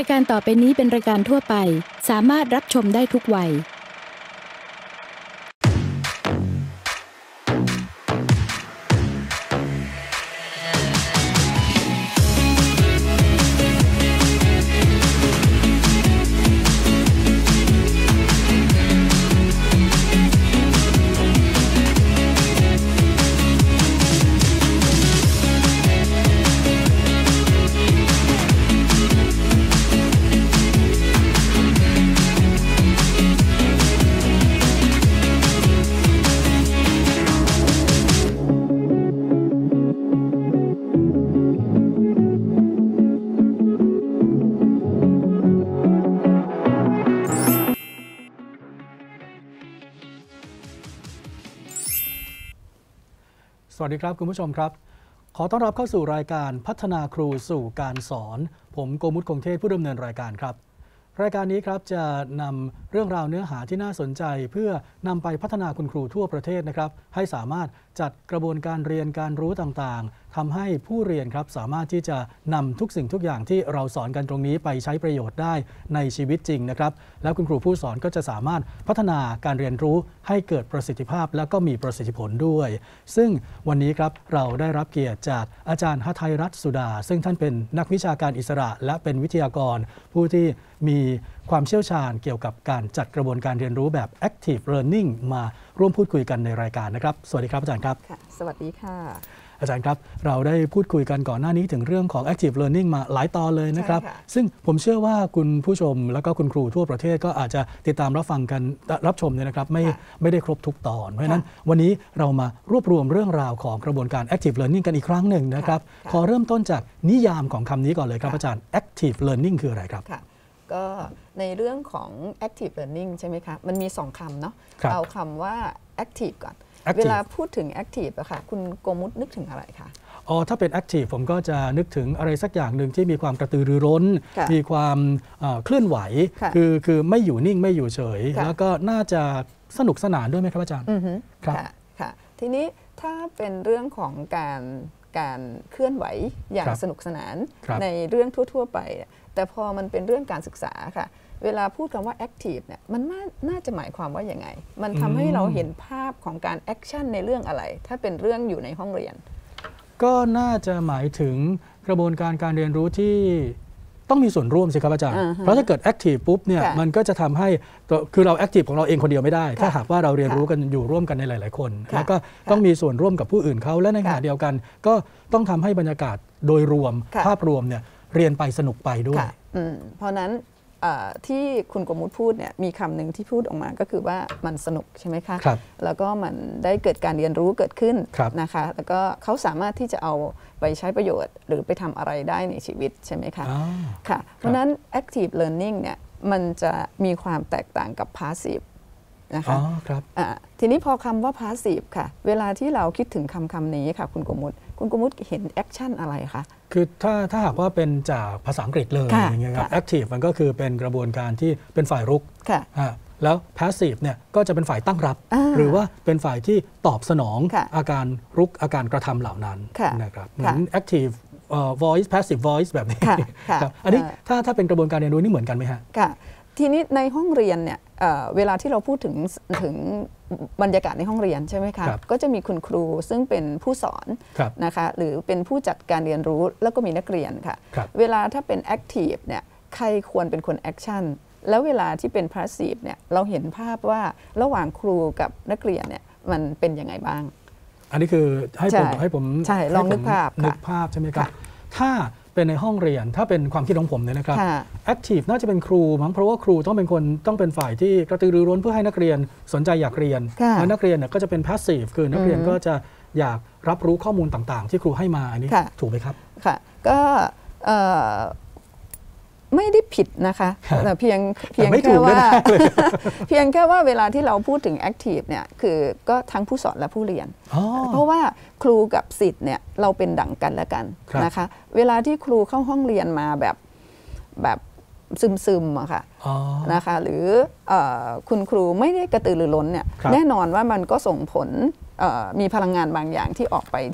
ายการต่อไปนี้เป็นรายการทั่วไปสามารถรับชมได้ทุกวัยสวัสดีครับคุณผู้ชมครับขอต้อนรับเข้าสู่รายการพัฒนาครูสู่การสอนผมโกมุต คงเทพผู้ดำเนินรายการครับรายการนี้ครับจะนำเรื่องราวเนื้อหาที่น่าสนใจเพื่อนำไปพัฒนาคุณครูทั่วประเทศนะครับให้สามารถจัดกระบวนการเรียนการรู้ต่างๆทำให้ผู้เรียนครับสามารถที่จะนำทุกสิ่งทุกอย่างที่เราสอนกันตรงนี้ไปใช้ประโยชน์ได้ในชีวิตจริงนะครับแล้วคุณครูผู้สอนก็จะสามารถพัฒนาการเรียนรู้ให้เกิดประสิทธิภาพและก็มีประสิทธิผลด้วยซึ่งวันนี้ครับเราได้รับเกียรติจากอาจารย์หทัยรัตน์สุดาซึ่งท่านเป็นนักวิชาการอิสระและเป็นวิทยากรผู้ที่มีความเชี่ยวชาญเกี่ยวกับการจัดกระบวนการเรียนรู้แบบ Active Learning มาร่วมพูดคุยกันในรายการนะครับสวัสดีครับอาจารย์ครับค่ะสวัสดีค่ะอาจารย์ครับเราได้พูดคุยกันก่อนหน้านี้ถึงเรื่องของ Active Learning มาหลายตอนเลยนะครับซึ่งผมเชื่อว่าคุณผู้ชมแล้วก็คุณครูทั่วประเทศก็อาจจะติดตามรับฟังกันรับชมเนี่ยนะครับไม่ได้ครบทุกตอนเพราะฉะนั้นวันนี้เรามารวบรวมเรื่องราวของกระบวนการ Active Learning กันอีกครั้งหนึ่งนะครับขอเริ่มต้นจากนิยามของคำนี้ก่อนเลยครับอาจารย์ Active Learning คืออะไรครับก็ในเรื่องของ active learning ใช่ไหมคะมันมี2คำเนาะเอาคำว่า active ก่อน เวลาพูดถึง active อะค่ะคุณโกมุตนึกถึงอะไรคะถ้าเป็น active ผมก็จะนึกถึงอะไรสักอย่างหนึ่งที่มีความกระตือรือร้นมีความเคลื่อนไหวคือไม่อยู่นิ่งไม่อยู่เฉยแล้วก็น่าจะสนุกสนานด้วยไหมครับอาจารย์ครับค่ะทีนี้ถ้าเป็นเรื่องของการเคลื่อนไหวอย่างสนุกสนานในเรื่องทั่วๆไปแต่พอมันเป็นเรื่องการศึกษาค่ะเวลาพูดคำว่า active เนี่ยมันน่าจะหมายความว่าอย่างไงมันทำให้เราเห็นภาพของการ action ในเรื่องอะไรถ้าเป็นเรื่องอยู่ในห้องเรียนก็น่าจะหมายถึงกระบวนการการเรียนรู้ที่ต้องมีส่วนร่วมสิครับอาจารย์เพราะถ้าเกิด active ปุ๊บเนี่ยมันก็จะทำให้คือเรา active ของเราเองคนเดียวไม่ได้ถ้าหากว่าเราเรียนรู้กันอยู่ร่วมกันในหลายๆคนแล้วก็ต้องมีส่วนร่วมกับผู้อื่นเขาและในขณะเดียวกันก็ต้องทำให้บรรยากาศโดยรวมภาพรวมเนี่ยเรียนไปสนุกไปด้วยเพราะนั้นที่คุณโกมุตพูดเนี่ยมีคำหนึ่งที่พูดออกมาก็คือว่ามันสนุกใช่ไหมคะแล้วก็มันได้เกิดการเรียนรู้เกิดขึ้นนะคะแล้วก็เขาสามารถที่จะเอาไปใช้ประโยชน์หรือไปทำอะไรได้ในชีวิตใช่ไหมคะค่ะเพราะนั้น active learning เนี่ยมันจะมีความแตกต่างกับ passive นะคะทีนี้พอคำว่า passive ค่ะเวลาที่เราคิดถึงคำนี้ค่ะคุณโกมุตเห็น action อะไรคะคือถ้าหากว่าเป็นจากภาษาอังกฤษเลยอย่างเงี้ยครับ active มันก็คือเป็นกระบวนการที่เป็นฝ่ายรุกแล้ว passive เนี่ยก็จะเป็นฝ่ายตั้งรับหรือว่าเป็นฝ่ายที่ตอบสนองอาการรุกอาการกระทำเหล่านั้นนะครับเหมือน active voice passive voice แบบนี้อันนี้ถ้าเป็นกระบวนการเรียนรู้นี่เหมือนกันไหมฮะทีนี้ในห้องเรียนเนี่ยเวลาที่เราพูดถึงบรรยากาศในห้องเรียนใช่ไหมคะก็จะมีคุณครูซึ่งเป็นผู้สอนนะคะหรือเป็นผู้จัดการเรียนรู้แล้วก็มีนักเรียนค่ะเวลาถ้าเป็น active เนี่ยใครควรเป็นคน action แล้วเวลาที่เป็น passive เนี่ยเราเห็นภาพว่าระหว่างครูกับนักเรียนเนี่ยมันเป็นยังไงบ้างอันนี้คือให้ผมลองนึกภาพใช่ไหมครับถ้าเป็นในห้องเรียนถ้าเป็นความคิดของผมเนี่ยนะครับ active น่าจะเป็นครูมั้งเพราะว่าครูต้องเป็นฝ่ายที่กระตือรือร้นเพื่อให้นักเรียนสนใจอยากเรียนแล้วนักเรียนเนี่ยก็จะเป็น passive คือนักเรียนก็จะอยากรับรู้ข้อมูลต่างๆที่ครูให้มาอันนี้ถูกไหมครับค่ะก็ไม่ได้ผิดนะคะแต่เพียงแค่ว่าเวลาที่เราพูดถึง active เนี่ยคือก็ทั้งผู้สอนและผู้เรียนเพราะว่าครูกับศิษย์เนี่ยเราเป็นดั่งกันและกันนะคะเวลาที่ครูเข้าห้องเรียนมาแบบซึมๆอะค่ะนะคะหรือคุณครูไม่ได้กระตือรือร้นเนี่ยแน่นอนว่ามันก็ส่งผลมีพลังงานบางอย่างที่ออกไป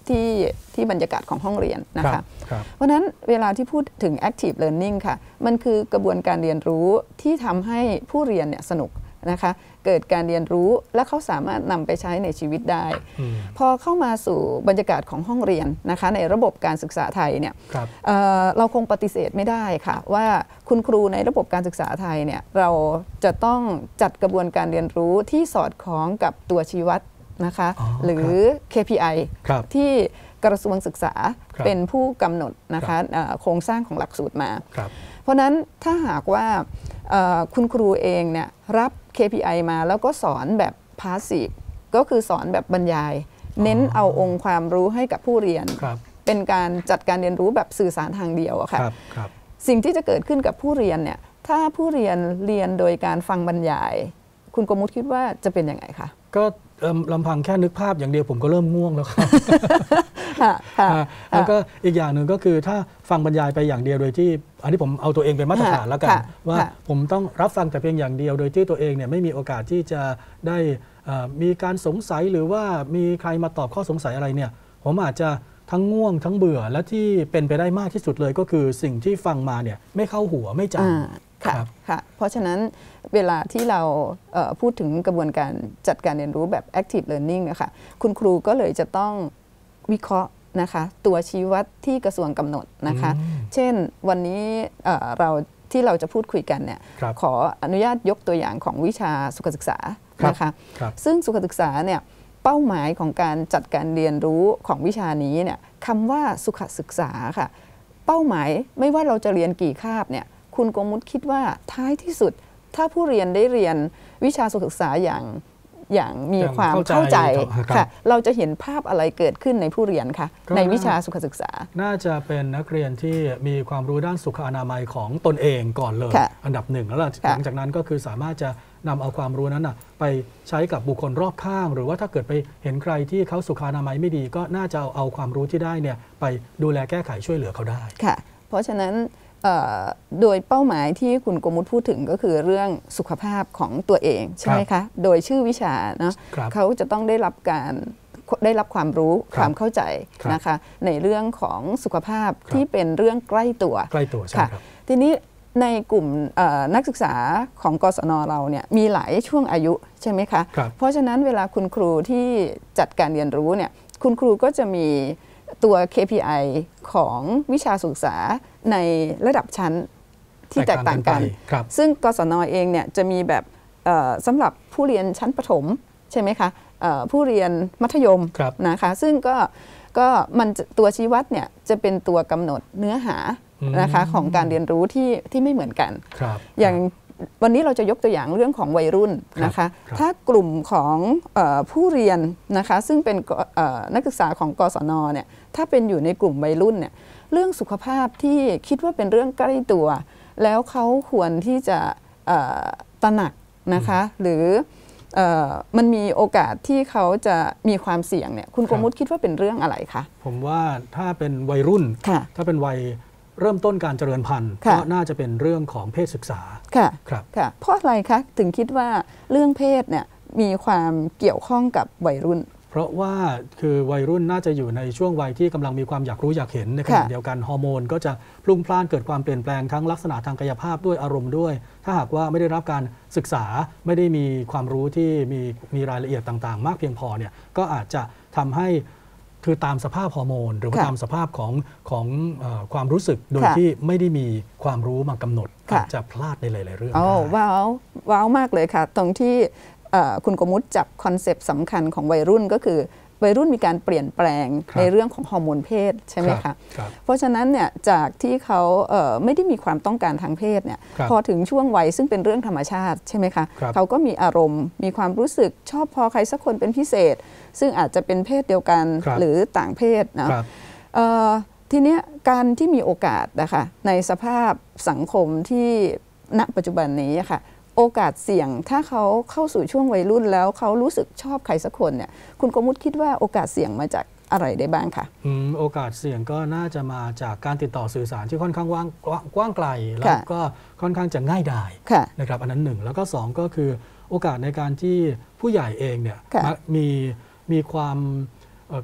ที่บรรยากาศของห้องเรียนนะคะครับเพราะฉะนั้นเวลาที่พูดถึง active learning ค่ะมันคือกระบวนการเรียนรู้ที่ทำให้ผู้เรียนเนี่ยสนุกนะคะเกิดการเรียนรู้และเขาสามารถนำไปใช้ในชีวิตได้พอเข้ามาสู่บรรยากาศของห้องเรียนนะคะในระบบการศึกษาไทยเนี่ยเราคงปฏิเสธไม่ได้ค่ะว่าคุณครูในระบบการศึกษาไทยเนี่ยเราจะต้องจัดกระบวนการเรียนรู้ที่สอดคล้องกับตัวชี้วัดนะคะหรือ KPI ที่กระทรวงศึกษาเป็นผู้กำหนดนะคะโครงสร้างของหลักสูตรมาเพราะนั้นถ้าหากว่าคุณครูเองเนี่ยรับ KPI มาแล้วก็สอนแบบพาสซีฟก็คือสอนแบบบรรยายเน้นเอาองค์ความรู้ให้กับผู้เรียนเป็นการจัดการเรียนรู้แบบสื่อสารทางเดียวอะค่ะสิ่งที่จะเกิดขึ้นกับผู้เรียนเนี่ยถ้าผู้เรียนเรียนโดยการฟังบรรยายคุณโกมุตคิดว่าจะเป็นยังไงคะก็ลำพังแค่นึกภาพอย่างเดียวผมก็เริ่มง่วงแล้วครับแล้วก็อีกอย่างหนึ่งก็คือถ้าฟังบรรยายไปอย่างเดียวโดยที่อันนี้ผมเอาตัวเองเป็นมาตรฐานแล้วกันว่าผมต้องรับฟังแต่เพียงอย่างเดียวโดยที่ตัวเองเนี่ยไม่มีโอกาสที่จะได้มีการสงสัยหรือว่ามีใครมาตอบข้อสงสัยอะไรเนี่ยผมอาจจะทั้งง่วงทั้งเบื่อและที่เป็นไปได้มากที่สุดเลยก็คือสิ่งที่ฟังมาเนี่ยไม่เข้าหัวไม่จำค่ะเพราะฉะนั้นเวลาที่เราพูดถึงกระบวนการจัดการเรียนรู้แบบ active learning นะคะคุณครูก็เลยจะต้องวิเคราะห์นะคะตัวชี้วัดที่กระทรวงกำหนดนะคะเช่นวันนี้เราจะพูดคุยกันเนี่ยขออนุญาตยกตัวอย่างของวิชาสุขศึกษานะคะซึ่งสุขศึกษาเนี่ยเป้าหมายของการจัดการเรียนรู้ของวิชานี้เนี่ยคำว่าสุขศึกษาค่ะเป้าหมายไม่ว่าเราจะเรียนกี่คาบเนี่ยคุณโกมุตคิดว่าท้ายที่สุดถ้าผู้เรียนได้เรียนวิชาสุขศึกษาอย่างมีความเข้าใจค่ะเราจะเห็นภาพอะไรเกิดขึ้นในผู้เรียนคะในวิชาสุขศึกษาน่าจะเป็นนักเรียนที่มีความรู้ด้านสุขอนามัยของตนเองก่อนเลยอันดับหนึ่งแล้วหลังจากนั้นก็คือสามารถจะนำเอาความรู้นั้นไปใช้กับบุคคลรอบข้างหรือว่าถ้าเกิดไปเห็นใครที่เขาสุขอนามัยไม่ดีก็น่าจะเอาความรู้ที่ได้เนี่ยไปดูแลแก้ไขช่วยเหลือเขาได้ค่ะเพราะฉะนั้นโดยเป้าหมายที่คุณโกมุตพูดถึงก็คือเรื่องสุขภาพของตัวเองใช่ไหมคะโดยชื่อวิชาเนาะเขาจะต้องได้รับความรู้ความเข้าใจนะคะในเรื่องของสุขภาพที่เป็นเรื่องใกล้ตัวใช่ครับทีนี้ในกลุ่มนักศึกษาของกศน.เราเนี่ยมีหลายช่วงอายุใช่ไหมคะเพราะฉะนั้นเวลาคุณครูที่จัดการเรียนรู้เนี่ยคุณครูก็จะมีตัว KPI ของวิชาศึกษาในระดับชั้นที่แตกต่างกันซึ่งกศน.เองเนี่ยจะมีแบบสำหรับผู้เรียนชั้นประถมใช่ไหมคะผู้เรียนมัธยมนะคะซึ่งก็มันตัวชี้วัดเนี่ยจะเป็นตัวกำหนดเนื้อหานะคะของการเรียนรู้ที่ไม่เหมือนกันอย่างวันนี้เราจะยกตัวอย่างเรื่องของวัยรุ่นนะคะถ้ากลุ่มของผู้เรียนนะคะซึ่งเป็นนักศึกษาของกศน.เนี่ยถ้าเป็นอยู่ในกลุ่มวัยรุ่นเนี่ยเรื่องสุขภาพที่คิดว่าเป็นเรื่องใกล้ตัวแล้วเขาควรที่จะตระหนักนะคะหรือมันมีโอกาสที่เขาจะมีความเสี่ยงเนี่ยคุณโกมุตคิดว่าเป็นเรื่องอะไรคะผมว่าถ้าเป็นวัยรุ่นถ้าเป็นวัยเริ่มต้นการเจริญพันธุ์ก็น่าจะเป็นเรื่องของเพศศึกษาค่ะค่ะเพราะอะไรคะถึงคิดว่าเรื่องเพศเนี่ยมีความเกี่ยวข้องกับวัยรุ่นเพราะว่าคือวัยรุ่นน่าจะอยู่ในช่วงวัยที่กำลังมีความอยากรู้อยากเห็นในขณะเดียวกันฮอร์โมนก็จะพลุ่งพล่านเกิดความเปลี่ยนแปลงทั้งลักษณะทางกายภาพด้วยอารมณ์ด้วยถ้าหากว่าไม่ได้รับการศึกษาไม่ได้มีความรู้ที่มีรายละเอียดต่างๆมากเพียงพอเนี่ยก็อาจจะทำให้คือตามสภาพฮอร์โมนหรือว่าตามสภาพของความรู้สึกโดยที่ไม่ได้มีความรู้มากำหนดอาจจะพลาดในหลายๆเรื่องว้าวมากเลยค่ะตรงที่คุณโกมุตจับคอนเซปต์สำคัญของวัยรุ่นก็คือวัยรุ่นมีการเปลี่ยนแปลงในเรื่องของฮอร์โมนเพศใช่ไหมคะเพราะฉะนั้นเนี่ยจากที่เขาไม่ได้มีความต้องการทางเพศเนี่ยพอถึงช่วงวัยซึ่งเป็นเรื่องธรรมชาติใช่ไหมคะเขาก็มีอารมณ์มีความรู้สึกชอบพอใครสักคนเป็นพิเศษซึ่งอาจจะเป็นเพศเดียวกันหรือต่างเพศนะทีเนี้ยการที่มีโอกาสนะคะในสภาพสังคมที่ณปัจจุบันนี้ค่ะโอกาสเสี่ยงถ้าเขาเข้าสู่ช่วงวัยรุ่นแล้วเขารู้สึกชอบใครสักคนเนี่ยคุณโกมุตคิดว่าโอกาสเสี่ยงมาจากอะไรได้บ้างคะโอกาสเสี่ยงก็น่าจะมาจากการติดต่อสื่อสารที่ค่อนข้างกว้างไกลแล้วก็ค่อนข้างจะง่ายดายนะครับอันนั้นหนึ่งแล้วก็สองก็คือโอกาสในการที่ผู้ใหญ่เองเนี่ยมีความ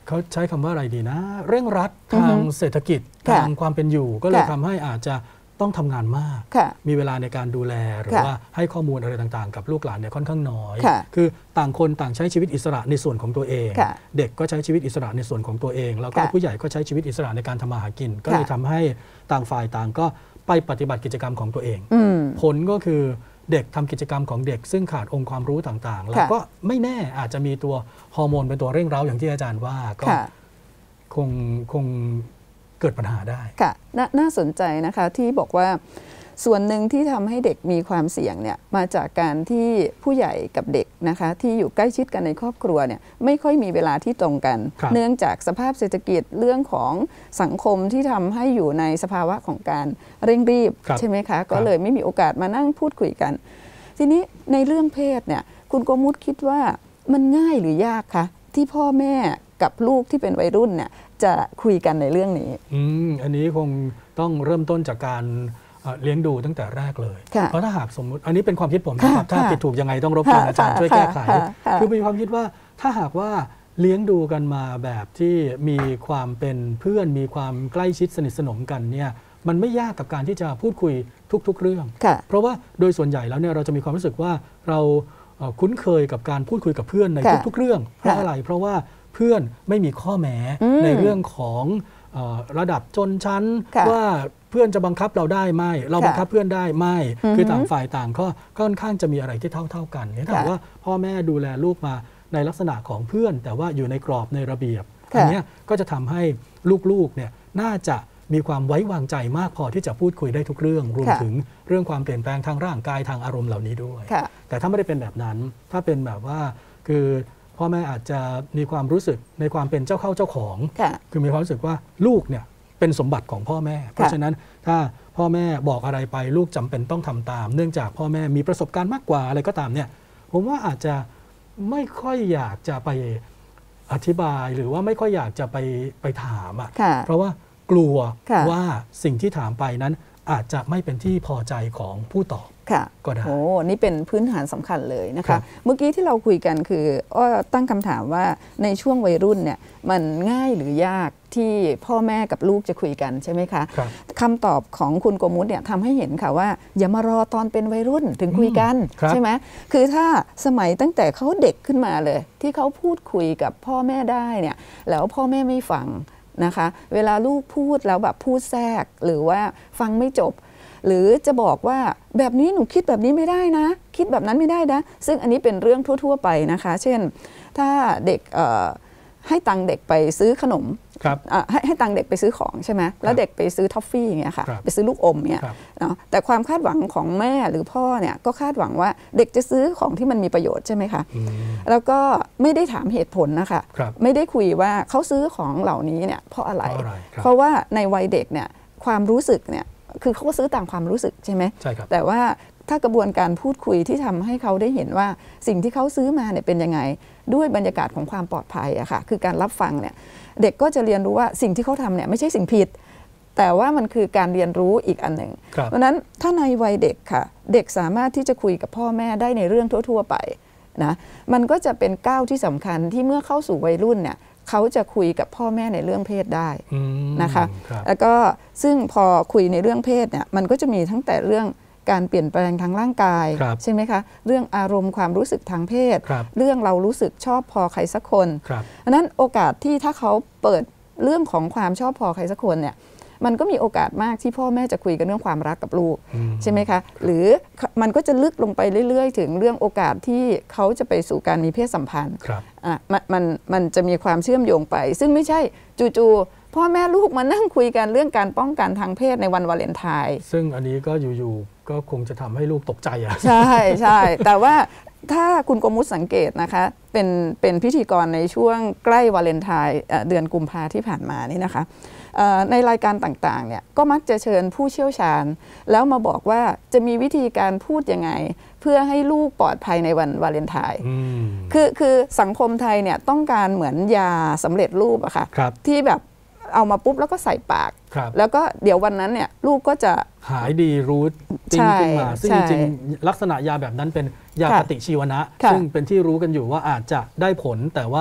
เขาใช้คำว่าอะไรดีนะเร่งรัดทางเศรษฐกิจทางความเป็นอยู่ก็เลยทำให้อาจจะต้องทำงานมากมีเวลาในการดูแลหรือว่าให้ข้อมูลอะไรต่างๆกับลูกหลานเนี่ยค่อนข้างน้อยคือต่างคนต่างใช้ชีวิตอิสระในส่วนของตัวเองเด็กก็ใช้ชีวิตอิสระในส่วนของตัวเองแล้วก็ผู้ใหญ่ก็ใช้ชีวิตอิสระในการทำมาหากินก็เลยทำให้ต่างฝ่ายต่างก็ไปปฏิบัติกิจกรรมของตัวเองผลก็คือเด็กทำกิจกรรมของเด็กซึ่งขาดองค์ความรู้ต่างๆแล้วก็ไม่แน่อาจจะมีตัวฮอร์โมนเป็นตัวเร่งเร้าอย่างที่อาจารย์ว่าก็คงเกิดปัญหาได้ค่ะน่าสนใจนะคะที่บอกว่าส่วนหนึ่งที่ทำให้เด็กมีความเสี่ยงเนี่ยมาจากการที่ผู้ใหญ่กับเด็กนะคะที่อยู่ใกล้ชิดกันในครอบครัวเนี่ยไม่ค่อยมีเวลาที่ตรงกันเนื่องจากสภาพเศรษฐกิจเรื่องของสังคมที่ทำให้อยู่ในสภาวะของการเร่งรีบใช่ไหมคะก็เลยไม่มีโอกาสมานั่งพูดคุยกันทีนี้ในเรื่องเพศเนี่ยคุณโกมุตคิดว่ามันง่ายหรือยากคะที่พ่อแม่กับลูกที่เป็นวัยรุ่นเนี่ยจะคุยกันในเรื่องนี้อันนี้คงต้องเริ่มต้นจากการเลี้ยงดูตั้งแต่แรกเลยเพราะถ้าหากสมมติอันนี้เป็นความคิดผมนะครับถ้าผิดถูกยังไงต้องรบกวนอาจารย์ช่วยแก้ไขคือมีความคิดว่าถ้าหากว่าเลี้ยงดูกันมาแบบที่มีความเป็นเพื่อนมีความใกล้ชิดสนิทสนมกันเนี่ยมันไม่ยากกับการที่จะพูดคุยทุกๆเรื่องเพราะว่าโดยส่วนใหญ่แล้วเนี่ยเราจะมีความรู้สึกว่าเราคุ้นเคยกับการพูดคุยกับเพื่อนในทุกๆเรื่องเพราะอะไรเพราะว่าเพื่อนไม่มีข้อแม้ในเรื่องของระดับชนชั้นว่าเพื่อนจะบังคับเราได้ไหมเราบังคับเพื่อนได้ไหมคือต่างฝ่ายต่างก็ค่อนข้างจะมีอะไรที่เท่ากันถ้าว่าพ่อแม่ดูแลลูกมาในลักษณะของเพื่อนแต่ว่าอยู่ในกรอบในระเบียบอันนี้ก็จะทำให้ลูกๆเนี่ยน่าจะมีความไว้วางใจมากพอที่จะพูดคุยได้ทุกเรื่องรวมถึงเรื่องความเปลี่ยนแปลงทางร่างกายทางอารมณ์เหล่านี้ด้วยแต่ถ้าไม่ได้เป็นแบบนั้นถ้าเป็นแบบว่าคือพ่อแม่อาจจะมีความรู้สึกในความเป็นเจ้าเข้าเจ้าของคือมีความรู้สึกว่าลูกเนี่ยเป็นสมบัติของพ่อแม่เพราะฉะนั้นถ้าพ่อแม่บอกอะไรไปลูกจำเป็นต้องทำตามเนื่องจากพ่อแม่มีประสบการณ์มากกว่าอะไรก็ตามเนี่ยผมว่าอาจจะไม่ค่อยอยากจะไปอธิบายหรือว่าไม่ค่อยอยากจะไปถามเพราะว่ากลัวว่าสิ่งที่ถามไปนั้นอาจจะไม่เป็นที่พอใจของผู้ตอบก็ได้โอ้นี่เป็นพื้นฐานสำคัญเลยนะคะเมื่อกี้ที่เราคุยกันคือตั้งคำถามว่าในช่วงวัยรุ่นเนี่ยมันง่ายหรือยากที่พ่อแม่กับลูกจะคุยกันใช่ไหมคะคำตอบของคุณโกมุตเนี่ยทำให้เห็นค่ะว่าอย่ามารอตอนเป็นวัยรุ่นถึงคุยกันใช่ไหมคือถ้าสมัยตั้งแต่เขาเด็กขึ้นมาเลยที่เขาพูดคุยกับพ่อแม่ได้เนี่ยแล้วพ่อแม่ไม่ฟังนะคะเวลาลูกพูดแล้วแบบพูดแทรกหรือว่าฟังไม่จบหรือจะบอกว่าแบบนี้หนูคิดแบบนี้ไม่ได้นะคิดแบบนั้นไม่ได้นะซึ่งอันนี้เป็นเรื่องทั่วๆไปนะคะเช่นถ้าเด็กให้ตังเด็กไปซื้อขนมให้ตังเด็กไปซื้อของใช่ไหมแล้วเด็กไปซื้อทอฟฟี่อย่างเงี้ยค่ะไปซื้อลูกอมเนี่ยเนาะแต่ความคาดหวังของแม่หรือพ่อเนี่ยก็คาดหวังว่าเด็กจะซื้อของที่มันมีประโยชน์ใช่ไหมคะแล้วก็ไม่ได้ถามเหตุผลนะคะไม่ได้คุยว่าเขาซื้อของเหล่านี้เนี่ยเพราะอะไรเพราะว่าในวัยเด็กเนี่ยความรู้สึกเนี่ยคือเขาก็ซื้อตามความรู้สึกใช่ไหมใช่ครับแต่ว่าถ้ากระบวนการพูดคุยที่ทำให้เขาได้เห็นว่าสิ่งที่เขาซื้อมาเนี่ยเป็นยังไงด้วยบรรยากาศของความปลอดภัยอะค่ะคือการรับฟังเนี่ยเด็กก็จะเรียนรู้ว่าสิ่งที่เขาทำเนี่ยไม่ใช่สิ่งผิดแต่ว่ามันคือการเรียนรู้อีกอันหนึ่งเพราะนั้นถ้าในวัยเด็กค่ะเด็กสามารถที่จะคุยกับพ่อแม่ได้ในเรื่องทั่วๆไปนะมันก็จะเป็นก้าวที่สำคัญที่เมื่อเข้าสู่วัยรุ่นเนี่ยเขาจะคุยกับพ่อแม่ในเรื่องเพศได้นะคะแล้วก็ซึ่งพอคุยในเรื่องเพศเนี่ยมันก็จะมีทั้งแต่เรื่องการเปลี่ยนแปลงทางร่างกายใช่ไหมคะเรื่องอารมณ์ความรู้สึกทางเพศเรื่องเรารู้สึกชอบพอใครสักคนเพราะนั้นโอกาสที่ถ้าเขาเปิดเรื่องของความชอบพอใครสักคนเนี่ยมันก็มีโอกาสมากที่พ่อแม่จะคุยกันเรื่องความรักกับลูกใช่ไหมคะหรือมันก็จะลึกลงไปเรื่อยๆถึงเรื่องโอกาสที่เขาจะไปสู่การมีเพศสัมพันธ์มันจะมีความเชื่อมโยงไปซึ่งไม่ใช่จู่ๆพ่อแม่ลูกมานั่งคุยกันเรื่องการป้องกันทางเพศในวันวาเลนไทน์ซึ่งอันนี้ก็อยู่ๆก็คงจะทำให้ลูกตกใจใช่ใช่แต่ว่าถ้าคุณโกมุตสังเกตนะคะเป็นพิธีกรในช่วงใกล้วาเลนไทน์เดือนกุมภาที่ผ่านมานี่นะคะในรายการต่างๆเนี่ยก็มักจะเชิญผู้เชี่ยวชาญแล้วมาบอกว่าจะมีวิธีการพูดยังไงเพื่อให้ลูกปลอดภัยในวันวาเลนไทน์คือสังคมไทยเนี่ยต้องการเหมือนยาสำเร็จรูปอะค่ะที่แบบเอามาปุ๊บแล้วก็ใส่ปากแล้วก็เดี๋ยววันนั้นเนี่ยลูกก็จะหายดีรู้จริงขึ้นมาซึ่งจริงลักษณะยาแบบนั้นเป็นยาปฏิชีวนะซึ่งเป็นที่รู้กันอยู่ว่าอาจจะได้ผลแต่ว่า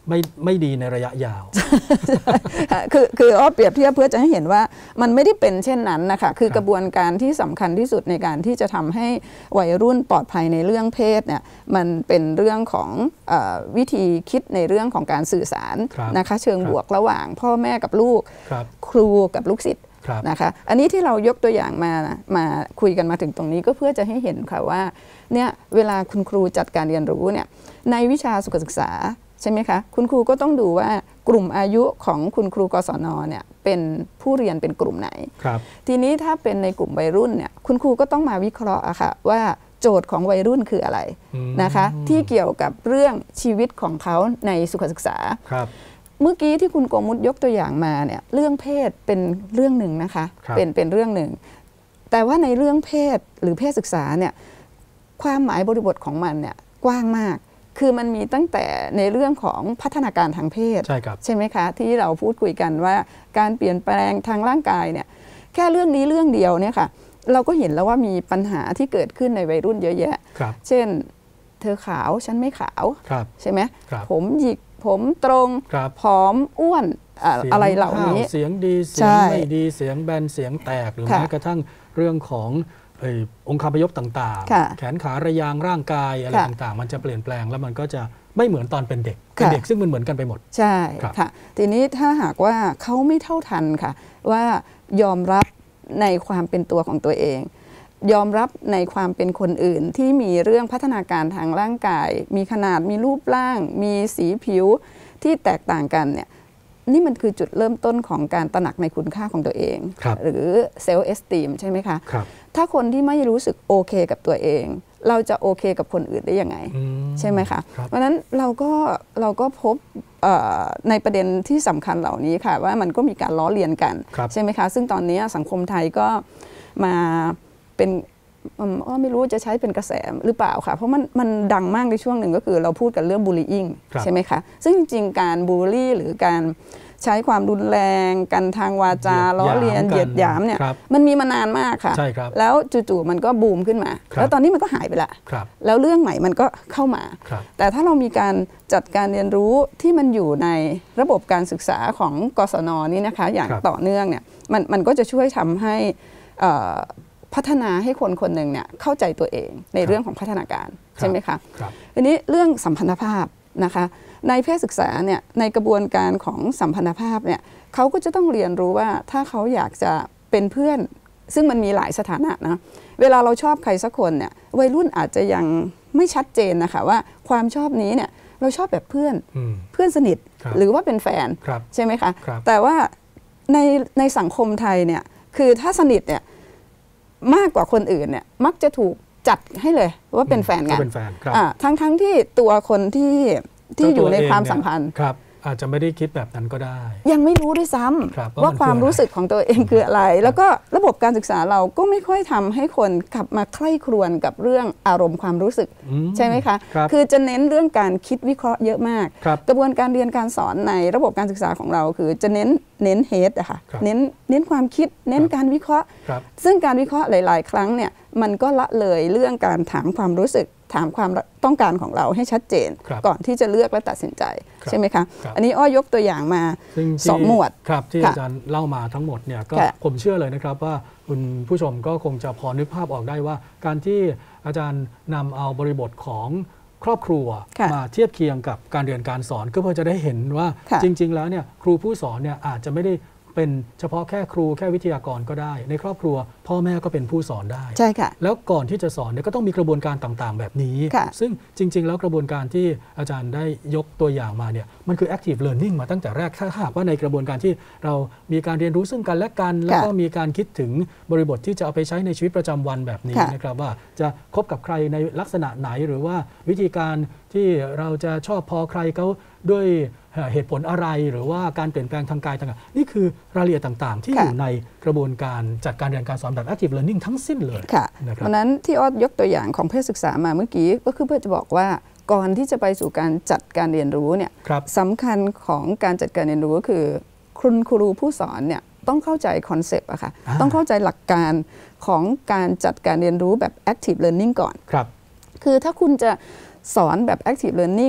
ไม่ดีในระยะยาวคืออ้อเปรียบเทียบเพื่อจะให้เห็นว่ามันไม่ได้เป็นเช่นนั้นนะคะคือกระบวนการที่สำคัญที่สุดในการที่จะทำให้วัยรุ่นปลอดภัยในเรื่องเพศเนี่ยมันเป็นเรื่องของวิธีคิดในเรื่องของการสื่อสารนะคะเชิงบวกระหว่างพ่อแม่กับลูกครูกับลูกศิษย์นะคะอันนี้ที่เรายกตัวอย่างมาคุยกันมาถึงตรงนี้ก็เพื่อจะให้เห็นค่ะว่าเนี่ยเวลาคุณครูจัดการเรียนรู้เนี่ยในวิชาสุขศึกษาใช่ไหมคะคุณครูก็ต้องดูว่ากลุ่มอายุของคุณครูกศนเนี่ยเป็นผู้เรียนเป็นกลุ่มไหนทีนี้ถ้าเป็นในกลุ่มวัยรุ่นเนี่ยคุณครูก็ต้องมาวิเคราะห์อะค่ะว่าโจทย์ของวัยรุ่นคืออะไรนะคะที่เกี่ยวกับเรื่องชีวิตของเขาในสุขศึกษาเมื่อกี้ที่คุณโกมุตยกตัวอย่างมาเนี่ยเรื่องเพศเป็นเรื่องหนึ่งนะคะเป็นเรื่องหนึ่งแต่ว่าในเรื่องเพศหรือเพศศึกษาเนี่ยความหมายบริบทของมันเนี่ยกว้างมากคือมันมีตั้งแต่ในเรื่องของพัฒนาการทางเพศใช่ไหมคะที่เราพูดคุยกันว่าการเปลี่ยนแปลงทางร่างกายเนี่ยแค่เรื่องนี้เรื่องเดียวเนี่ยค่ะเราก็เห็นแล้วว่ามีปัญหาที่เกิดขึ้นในวัยรุ่นเยอะแยะเช่นเธอขาวฉันไม่ขาวใช่ไหมผมหยิกผมตรงผอมอ้วนอะไรเหล่านี้เสียงดีเสียงไม่ดีเสียงแบนเสียงแตกหรือแม้กระทั่งเรื่องขององค์คาพยพต่างๆแขนขาระยางร่างกายอะไรต่างๆมันจะเปลี่ยนแปลงแล้วมันก็จะไม่เหมือนตอนเป็นเด็กซึ่งมันเหมือนกันไปหมดใช่ค่ะทีนี้ถ้าหากว่าเขาไม่เท่าทันค่ะว่ายอมรับในความเป็นตัวของตัวเองยอมรับในความเป็นคนอื่นที่มีเรื่องพัฒนาการทางร่างกายมีขนาดมีรูปร่างมีสีผิวที่แตกต่างกันเนี่ยนี่มันคือจุดเริ่มต้นของการตระหนักในคุณค่าของตัวเงหรือเซลฟ์เอสติมใช่ไหมคะถ้าคนที่ไม่รู้สึกโอเคกับตัวเองเราจะโอเคกับคนอื่นได้ยังไงใช่ไหมคะเพราะฉะนั้นเราก็พบในประเด็นที่สำคัญเหล่านี้ค่ะว่ามันก็มีการล้อเลียนกันใช่ไหมคะซึ่งตอนนี้สังคมไทยก็มาเป็นไม่รู้จะใช้เป็นกระแสหรือเปล่าค่ะเพราะมันดังมากในช่วงหนึ่งก็คือเราพูดกันเรื่องบูลลี่อิงใช่ไหมคะซึ่งจริงๆการบูลลี่หรือการใช้ความรุนแรงกันทางวาจาล้อเลียนเหยียดหยามเนี่ยมันมีมานานมากค่ะแล้วจู่ๆมันก็บูมขึ้นมาแล้วตอนนี้มันก็หายไปละแล้วเรื่องใหม่มันก็เข้ามาแต่ถ้าเรามีการจัดการเรียนรู้ที่มันอยู่ในระบบการศึกษาของกศนนี่นะคะอย่างต่อเนื่องเนี่ยมันก็จะช่วยทำให้พัฒนาให้คนคนหนึ่งเนี่ยเข้าใจตัวเองในเรื่องของพัฒนาการใช่ไหมคะทีนี้เรื่องสัมพันธภาพนะคะในเพศศึกษาเนี่ยในกระบวนการของสัมพันธภาพเนี่ยเขาก็จะต้องเรียนรู้ว่าถ้าเขาอยากจะเป็นเพื่อนซึ่งมันมีหลายสถานะนะเวลาเราชอบใครสักคนเนี่ยวัยรุ่นอาจจะยังไม่ชัดเจนนะคะว่าความชอบนี้เนี่ยเราชอบแบบเพื่อนสนิทหรือว่าเป็นแฟนใช่ไหมคะแต่ว่าในสังคมไทยเนี่ยคือถ้าสนิทเนี่ยมากกว่าคนอื่นเนี่ยมักจะถูกจัดให้เลยว่าเป็นแฟนกันทั้งที่ตัวคนที่อยู่ในความสัมพันธ์อาจจะไม่ได้คิดแบบนั้นก็ได้ยังไม่รู้ด้วยซ้ำว่าความรู้สึกของตัวเองคืออะไรแล้วก็ระบบการศึกษาเราก็ไม่ค่อยทำให้คนกลับมาใคร่ครวญกับเรื่องอารมณ์ความรู้สึกใช่ไหมคะคือจะเน้นเรื่องการคิดวิเคราะห์เยอะมากกระบวนการเรียนการสอนในระบบการศึกษาของเราคือจะเน้นเฮดอะค่ะเน้นความคิดเน้นการวิเคราะห์ซึ่งการวิเคราะห์หลายๆครั้งเนี่ยมันก็ละเลยเรื่องการถามความรู้สึกถามความต้องการของเราให้ชัดเจนก่อนที่จะเลือกและตัดสินใจใช่ไหมคะอันนี้อ้อยกตัวอย่างมา2 หมวดครับที่อาจารย์เล่ามาทั้งหมดเนี่ยก็ผมเชื่อเลยนะครับว่าคุณผู้ชมก็คงจะพอนึกภาพออกได้ว่าการที่อาจารย์นำเอาบริบทของครอบครัวมาเทียบเคียงกับการเรียนการสอนก็เพื่อจะได้เห็นว่าจริงๆแล้วเนี่ยครูผู้สอนเนี่ยอาจจะไม่ได้เป็นเฉพาะแค่ครูแค่วิทยากรก็ได้ในครอบครัวพ่อแม่ก็เป็นผู้สอนได้ใช่ค่ะแล้วก่อนที่จะสอนเนี่ยก็ต้องมีกระบวนการต่างๆแบบนี้ซึ่งจริงๆแล้วกระบวนการที่อาจารย์ได้ยกตัวอย่างมาเนี่ยมันคือ active learning มาตั้งแต่แรกถ้าหากว่าในกระบวนการที่เรามีการเรียนรู้ซึ่งกันและกันแล้วก็มีการคิดถึงบริบทที่จะเอาไปใช้ในชีวิตประจำวันแบบนี้นะครับว่าจะคบกับใครในลักษณะไหนหรือว่าวิธีการที่เราจะชอบพอใครเขาด้วยเหตุผลอะไรหรือว่าการเปลี่ยนแปลงทางกายต่างๆนี่คือรายละเอียดต่างๆที่อยู่ในกระบวนการจัดการเรียนการสอนแบบ active learning ทั้งสิ้นเลยค่ะเพราะนั้นที่อ้อยกตัวอย่างของเพศศึกษามาเมื่อกี้ก็คือเพื่อจะบอกว่าก่อนที่จะไปสู่การจัดการเรียนรู้เนี่ยสำคัญของการจัดการเรียนรู้ก็คือคุณครูผู้สอนเนี่ยต้องเข้าใจคอนเซปต์อะค่ะต้องเข้าใจหลักการของการจัดการเรียนรู้แบบ active learning ก่อนคือถ้าคุณจะสอนแบบ active learning เนี่ย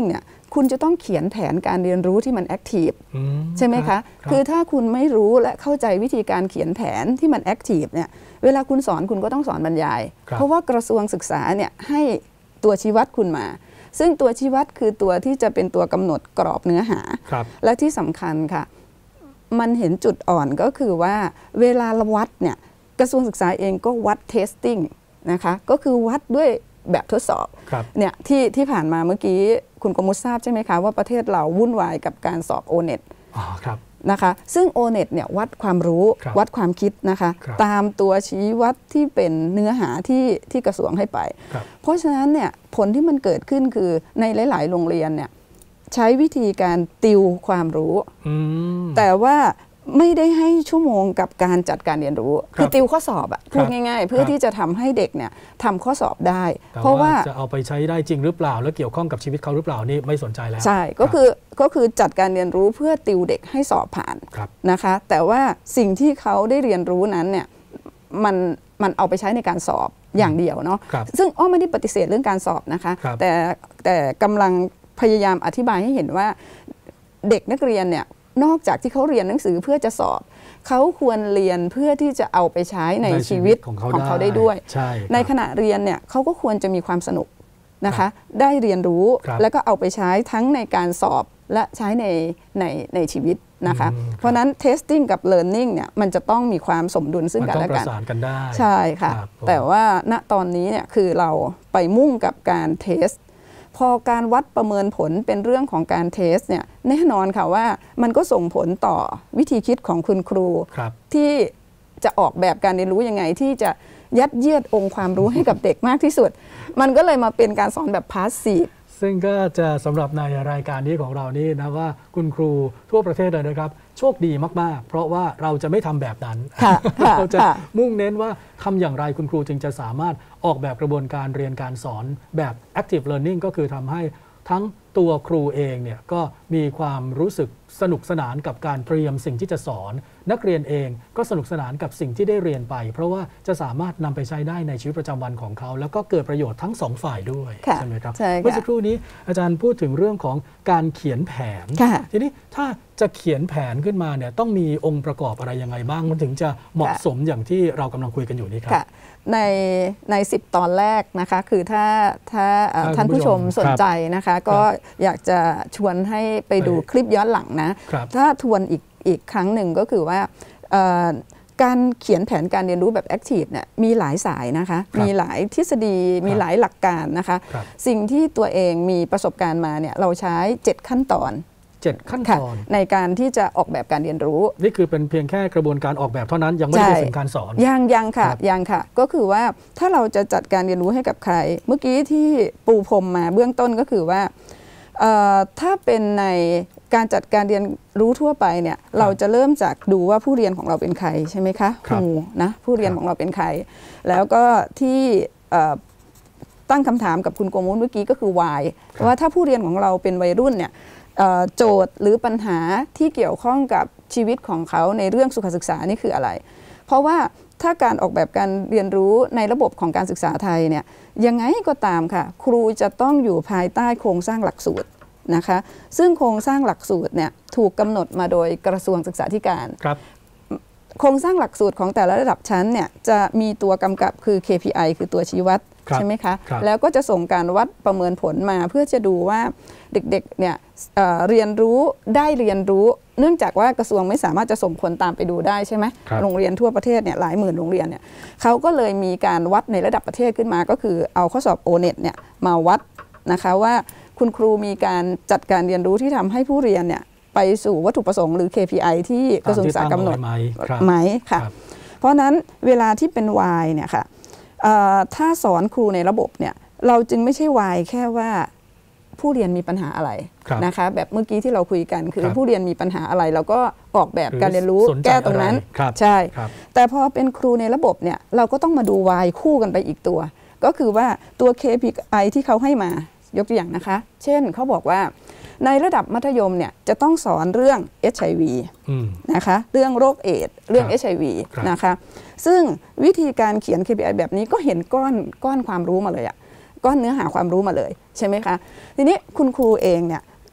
คุณจะต้องเขียนแผนการเรียนรู้ที่มันแอคทีฟใช่ไหมคะคือถ้าคุณไม่รู้และเข้าใจวิธีการเขียนแผนที่มันแอคทีฟเนี่ยเวลาคุณสอนคุณก็ต้องสอนบรรยายเพราะว่ากระทรวงศึกษาเนี่ยให้ตัวชี้วัดคุณมาซึ่งตัวชี้วัดคือตัวที่จะเป็นตัวกำหนดกรอบเนื้อหาและที่สำคัญค่ะมันเห็นจุดอ่อนก็คือว่าเวลาวัดเนี่ยกระทรวงศึกษาเองก็วัดเทสติ้งนะคะก็คือวัดด้วยแบบทดสอบเนี่ยที่ผ่านมาเมื่อกี้คุณกมุษทราบใช่ไหมคะว่าประเทศเราวุ่นวายกับการสอบ O-NET นะคะซึ่ง O-NET เนี่ยวัดความรู้วัดความคิดนะคะตามตัวชี้วัดที่เป็นเนื้อหาที่กระทรวงให้ไปเพราะฉะนั้นเนี่ยผลที่มันเกิดขึ้นคือในหลายๆโรงเรียนเนี่ยใช้วิธีการติวความรู้แต่ว่าไม่ได้ให้ชั่วโมงกับการจัดการเรียนรู้คือติวข้อสอบอะพูดง่ายๆเพื่อที่จะทำให้เด็กเนี่ยทำข้อสอบได้เพราะว่าจะเอาไปใช้ได้จริงหรือเปล่าแล้วเกี่ยวข้องกับชีวิตเขาหรือเปล่านี่ไม่สนใจแล้วใช่ก็คือจัดการเรียนรู้เพื่อติวเด็กให้สอบผ่านนะคะแต่ว่าสิ่งที่เขาได้เรียนรู้นั้นเนี่ยมันเอาไปใช้ในการสอบอย่างเดียวเนาะซึ่งไม่ได้ปฏิเสธเรื่องการสอบนะคะแต่กำลังพยายามอธิบายให้เห็นว่าเด็กนักเรียนเนี่ยนอกจากที่เขาเรียนหนังสือเพื่อจะสอบเขาควรเรียนเพื่อที่จะเอาไปใช้ในชีวิตของเขาได้ด้วยในขณะเรียนเนี่ยเขาก็ควรจะมีความสนุกนะคะได้เรียนรู้แล้วก็เอาไปใช้ทั้งในการสอบและใช้ในชีวิตนะคะเพราะนั้น testing กับ learning เนี่ยมันจะต้องมีความสมดุลซึ่งกันและกันประสานกันได้ใช่ค่ะแต่ว่าณตอนนี้เนี่ยคือเราไปมุ่งกับการเทสพอการวัดประเมินผลเป็นเรื่องของการเทสเนี่ยแน่นอนค่ะว่ามันก็ส่งผลต่อวิธีคิดของคุณครูที่จะออกแบบการเรียนรู้ยังไงที่จะยัดเยียดองค์ความรู้ให้กับเด็กมากที่สุดมันก็เลยมาเป็นการสอนแบบพาสซีฟซึ่งก็จะสำหรับในรายการนี้ของเรานี่นะว่าคุณครูทั่วประเทศเลยนะครับโชคดีมากๆเพราะว่าเราจะไม่ทำแบบนั้นเราจะมุ่งเน้นว่าทำอย่างไรคุณครูจึงจะสามารถออกแบบกระบวนการเรียนการสอนแบบ active learning ก็คือทำให้ทั้งตัวครูเองเนี่ยก็มีความรู้สึกสนุกสนานกับการเตรียมสิ่งที่จะสอนนักเรียนเองก็สนุกสนานกับสิ่งที่ได้เรียนไปเพราะว่าจะสามารถนำไปใช้ได้ในชีวิตประจำวันของเขาแล้วก็เกิดประโยชน์ทั้งสองฝ่ายด้วยใช่ไหมครับเมื่อสักครู่นี้อาจารย์พูดถึงเรื่องของการเขียนแผนทีนี้ถ้าจะเขียนแผนขึ้นมาเนี่ยต้องมีองค์ประกอบอะไรยังไงบ้างมันถึงจะเหมาะสมอย่างที่เรากำลังคุยกันอยู่นี้ครับใน10 ตอนแรกนะคะคือถ้าท่านผู้ชมสนใจนะคะก็อยากจะชวนให้ไปดูคลิปย้อนหลังนะถ้าทวนอีกครั้งหนึ่งก็คือว่าการเขียนแผนการเรียนรู้แบบแอคทีฟเนี่ยมีหลายสายนะคะมีหลายทฤษฎีมีหลายหลักการนะคะสิ่งที่ตัวเองมีประสบการณ์มาเนี่ยเราใช้7 ขั้นตอน 7 ขั้นตอนในการที่จะออกแบบการเรียนรู้นี่คือเป็นเพียงแค่กระบวนการออกแบบเท่านั้นยังไม่ได้ถึงการสอนยังค่ะก็คือว่าถ้าเราจะจัดการเรียนรู้ให้กับใครเมื่อกี้ที่ปูพรมมาเบื้องต้นก็คือว่าถ้าเป็นในการจัดการเรียนรู้ทั่วไปเนี่ยเราจะเริ่มจากดูว่าผู้เรียนของเราเป็นใครใช่ไหมคะครูนะผู้เรียนของเราเป็นใครแล้วก็ที่ตั้งคำถามกับคุณโกมุนเมื่อกี้ก็คือ why ว่าถ้าผู้เรียนของเราเป็นวัยรุ่นเนี่ยโจทย์หรือปัญหาที่เกี่ยวข้องกับชีวิตของเขาในเรื่องสุขศึกษานี่คืออะไรเพราะว่าถ้าการออกแบบการเรียนรู้ในระบบของการศึกษาไทยเนี่ยยังไงก็ตามค่ะครูจะต้องอยู่ภายใต้โครงสร้างหลักสูตรนะคะซึ่งโครงสร้างหลักสูตรเนี่ยถูกกำหนดมาโดยกระทรวงศึกษาธิการโครงสร้างหลักสูตรของแต่ละระดับชั้นเนี่ยจะมีตัวกำกับคือ KPI คือตัวชี้วัดใช่ไหมคะแล้วก็จะส่งการวัดประเมินผลมาเพื่อจะดูว่าเด็กๆเนี่ยเรียนรู้ได้เรียนรู้เนื่องจากว่ากระทรวงไม่สามารถจะส่งคนตามไปดูได้ใช่ไหมโรงเรียนทั่วประเทศเนี่ยหลายหมื่นโรงเรียนเนี่ยเขาก็เลยมีการวัดในระดับประเทศขึ้นมาก็คือเอาข้อสอบ O-NET เนี่ยมาวัดนะคะว่าคุณครูมีการจัดการเรียนรู้ที่ทำให้ผู้เรียนเนี่ยไปสู่วัตถุประสงค์หรือ KPI ที่กระทรวงศึกษากำหนดไหมค่ะเพราะนั้นเวลาที่เป็น Y เนี่ยค่ะถ้าสอนครูในระบบเนี่ยเราจึงไม่ใช่ Y แค่ว่าผู้เรียนมีปัญหาอะไรนะคะแบบเมื่อกี้ที่เราคุยกันคือผู้เรียนมีปัญหาอะไรเราก็ออกแบบการเรียนรู้แก้ตรงนั้นใช่แต่พอเป็นครูในระบบเนี่ยเราก็ต้องมาดู Y คู่กันไปอีกตัวก็คือว่าตัว KPI ที่เขาให้มายกตัวอย่างนะคะเช่นเขาบอกว่าในระดับมัธยมเนี่ยจะต้องสอนเรื่อง HIV นะคะเรื่องโรคเอดส์เรื่อง HIV นะคะซึ่งวิธีการเขียน KPI แบบนี้ก็เห็นก้อนความรู้มาเลยอะก้อนเนื้อหาความรู้มาเลยใช่ไหมคะทีนี้คุณครูเองเนี่ย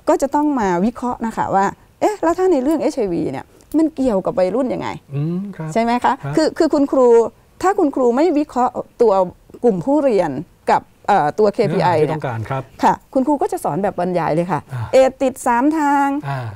ก็จะต้องมาวิเคราะห์นะคะว่าเอ๊ะแล้วถ้าในเรื่อง HIV เนี่ยมันเกี่ยวกับวัยรุ่นยังไงใช่ไหมคะคือคุณครูถ้าคุณครูไม่วิเคราะห์ตัวกลุ่มผู้เรียนกับตัว KPI เนี่ยค่ะคุณครูก็จะสอนแบบบรรยายเลยค่ะเอดติด3 ทาง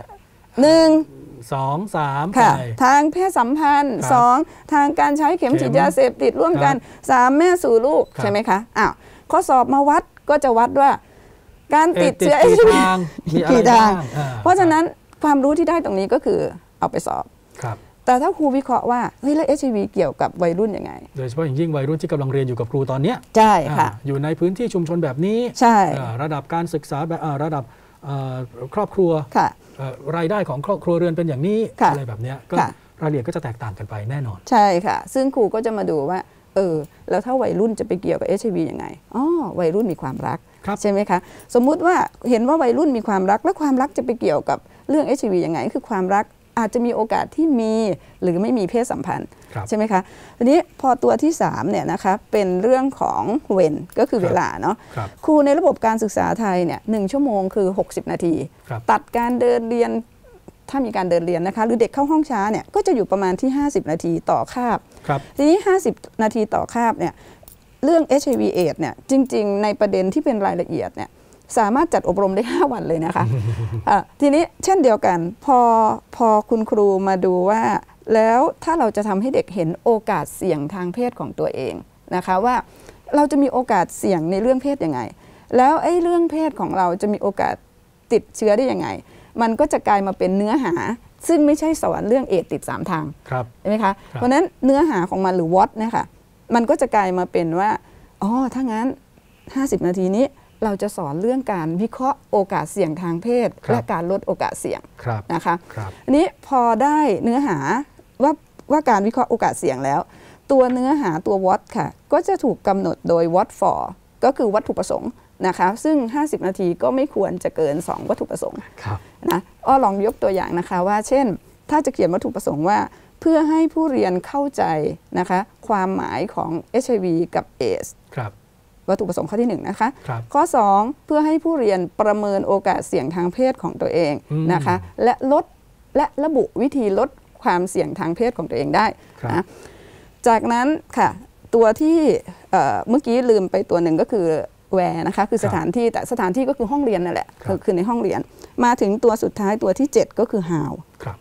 1 2 3 ค่ะทางเพศสัมพันธ์2ทางการใช้เข็มฉีดยาเสพติดร่วมกัน3แม่สู่ลูกใช่ไหมคะข้อสอบมาวัดก็จะวัดว่าการติดเชื้อ HIV กี่ทางเพราะฉะนั้นความรู้ที่ได้ตรงนี้ก็คือเอาไปสอบแต่ถ้าครูวิเคราะห์ว่าเฮ้ยแล้ว HIV เกี่ยวกับวัยรุ่นยังไงโดยเฉพาะอย่างยิ่งวัยรุ่นที่กำลังเรียนอยู่กับครูตอนนี้ใช่ค่ะอยู่ในพื้นที่ชุมชนแบบนี้ใช่ระดับการศึกษาแบบระดับครอบครัวรายได้ของครัวเรือนเป็นอย่างนี้อะไรแบบนี้ก็รายละเอียดก็จะแตกต่างกันไปแน่นอนใช่ค่ะซึ่งครูก็จะมาดูว่าแล้วถ้าวัยรุ่นจะไปเกี่ยวกับ HIV ยังไงวัยรุ่นมีความรักใช่ไหมคะสมมุติว่าเห็นว่าวัยรุ่นมีความรักแล้วความรักจะไปเกี่ยวกับเรื่อง HIV ยังไงคือความรักอาจจะมีโอกาสที่มีหรือไม่มีเพศสัมพันธ์ใช่ไหมคะทีนี้พอตัวที่3เนี่ยนะคะเป็นเรื่องของเวนก็คือเวลาเนาะครูในระบบการศึกษาไทยเนี่ย1 ชั่วโมงคือ60 นาทีตัดการเดินเรียนถ้ามีการเดินเรียนนะคะหรือเด็กเข้าห้องช้าเนี่ยก็จะอยู่ประมาณที่50 นาทีต่อคาบทีนี้50 นาทีต่อคาบเนี่ยเรื่อง HIV AIDS เนี่ยจริงๆในประเด็นที่เป็นรายละเอียดเนี่ยสามารถจัดอบรมได้5 วันเลยนะคะทีนี้เช่นเดียวกันพอคุณครูมาดูว่าแล้วถ้าเราจะทำให้เด็กเห็นโอกาสเสี่ยงทางเพศของตัวเองนะคะว่าเราจะมีโอกาสเสี่ยงในเรื่องเพศยังไงแล้วไอ้เรื่องเพศของเราจะมีโอกาสติดเชื้อได้ยังไงมันก็จะกลายมาเป็นเนื้อหาซึ่งไม่ใช่สอนเรื่องเอดส์ติด3 ทางใช่ไหมคะเพราะนั้นเนื้อหาของมันหรือวอตเนี่ยค่ะมันก็จะกลายมาเป็นว่าถ้างั้น50 นาทีนี้เราจะสอนเรื่องการวิเคราะห์โอกาสเสี่ยงทางเพศและการลดโอกาสเสี่ยงนะคะอันนี้พอได้เนื้อหาว่าการวิเคราะห์โอกาสเสี่ยงแล้วตัวเนื้อหาตัว what ค่ะก็จะถูกกำหนดโดย what for ก็คือวัตถุประสงค์นะคะซึ่ง50 นาทีก็ไม่ควรจะเกิน2 วัตถุประสงค์นะลองยกตัวอย่างนะคะว่าเช่นถ้าจะเขียนวัตถุประสงค์ว่าเพื่อให้ผู้เรียนเข้าใจนะคะความหมายของ HIV กับ AIDSวัตถุประสงค์ข้อที่1นะคะข้อ2เพื่อให้ผู้เรียนประเมินโอกาสเสี่ยงทางเพศของตัวเองนะคะและระบุวิธีลดความเสี่ยงทางเพศของตัวเองได้นะจากนั้นค่ะตัวที่เมื่อกี้ลืมไปตัวหนึ่งก็คือแวร์นะคะคือสถานที่แต่สถานที่ก็คือห้องเรียนนั่นแหละคือในห้องเรียนมาถึงตัวสุดท้ายตัวที่7ก็คือ how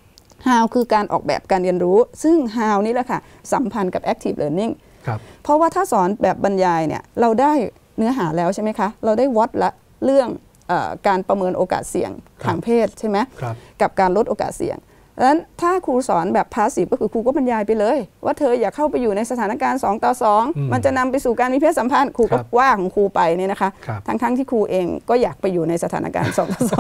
how คือการออกแบบการเรียนรู้ซึ่ง how นี่แหละค่ะสัมพันธ์กับ active learningเพราะว่าถ้าสอนแบบบรรยายเนี่ยเราได้เนื้อหาแล้วใช่ไหมคะเราได้วัดละเรื่องการประเมินโอกาสเสี่ยงทางเพศใช่ไหมกับการลดโอกาสเสี่ยงดังนั้นถ้าครูสอนแบบพาสซีฟก็คือครูก็บรรยายไปเลยว่าเธออย่าเข้าไปอยู่ในสถานการณ์2 ต่อ 2มันจะนำไปสู่การมีเพศสัมพันธ์ครูก็ว่าของครูไปเนี่ยนะคะทั้งที่ครูเองก็อยากไปอยู่ในสถานการณ์2 ต่อ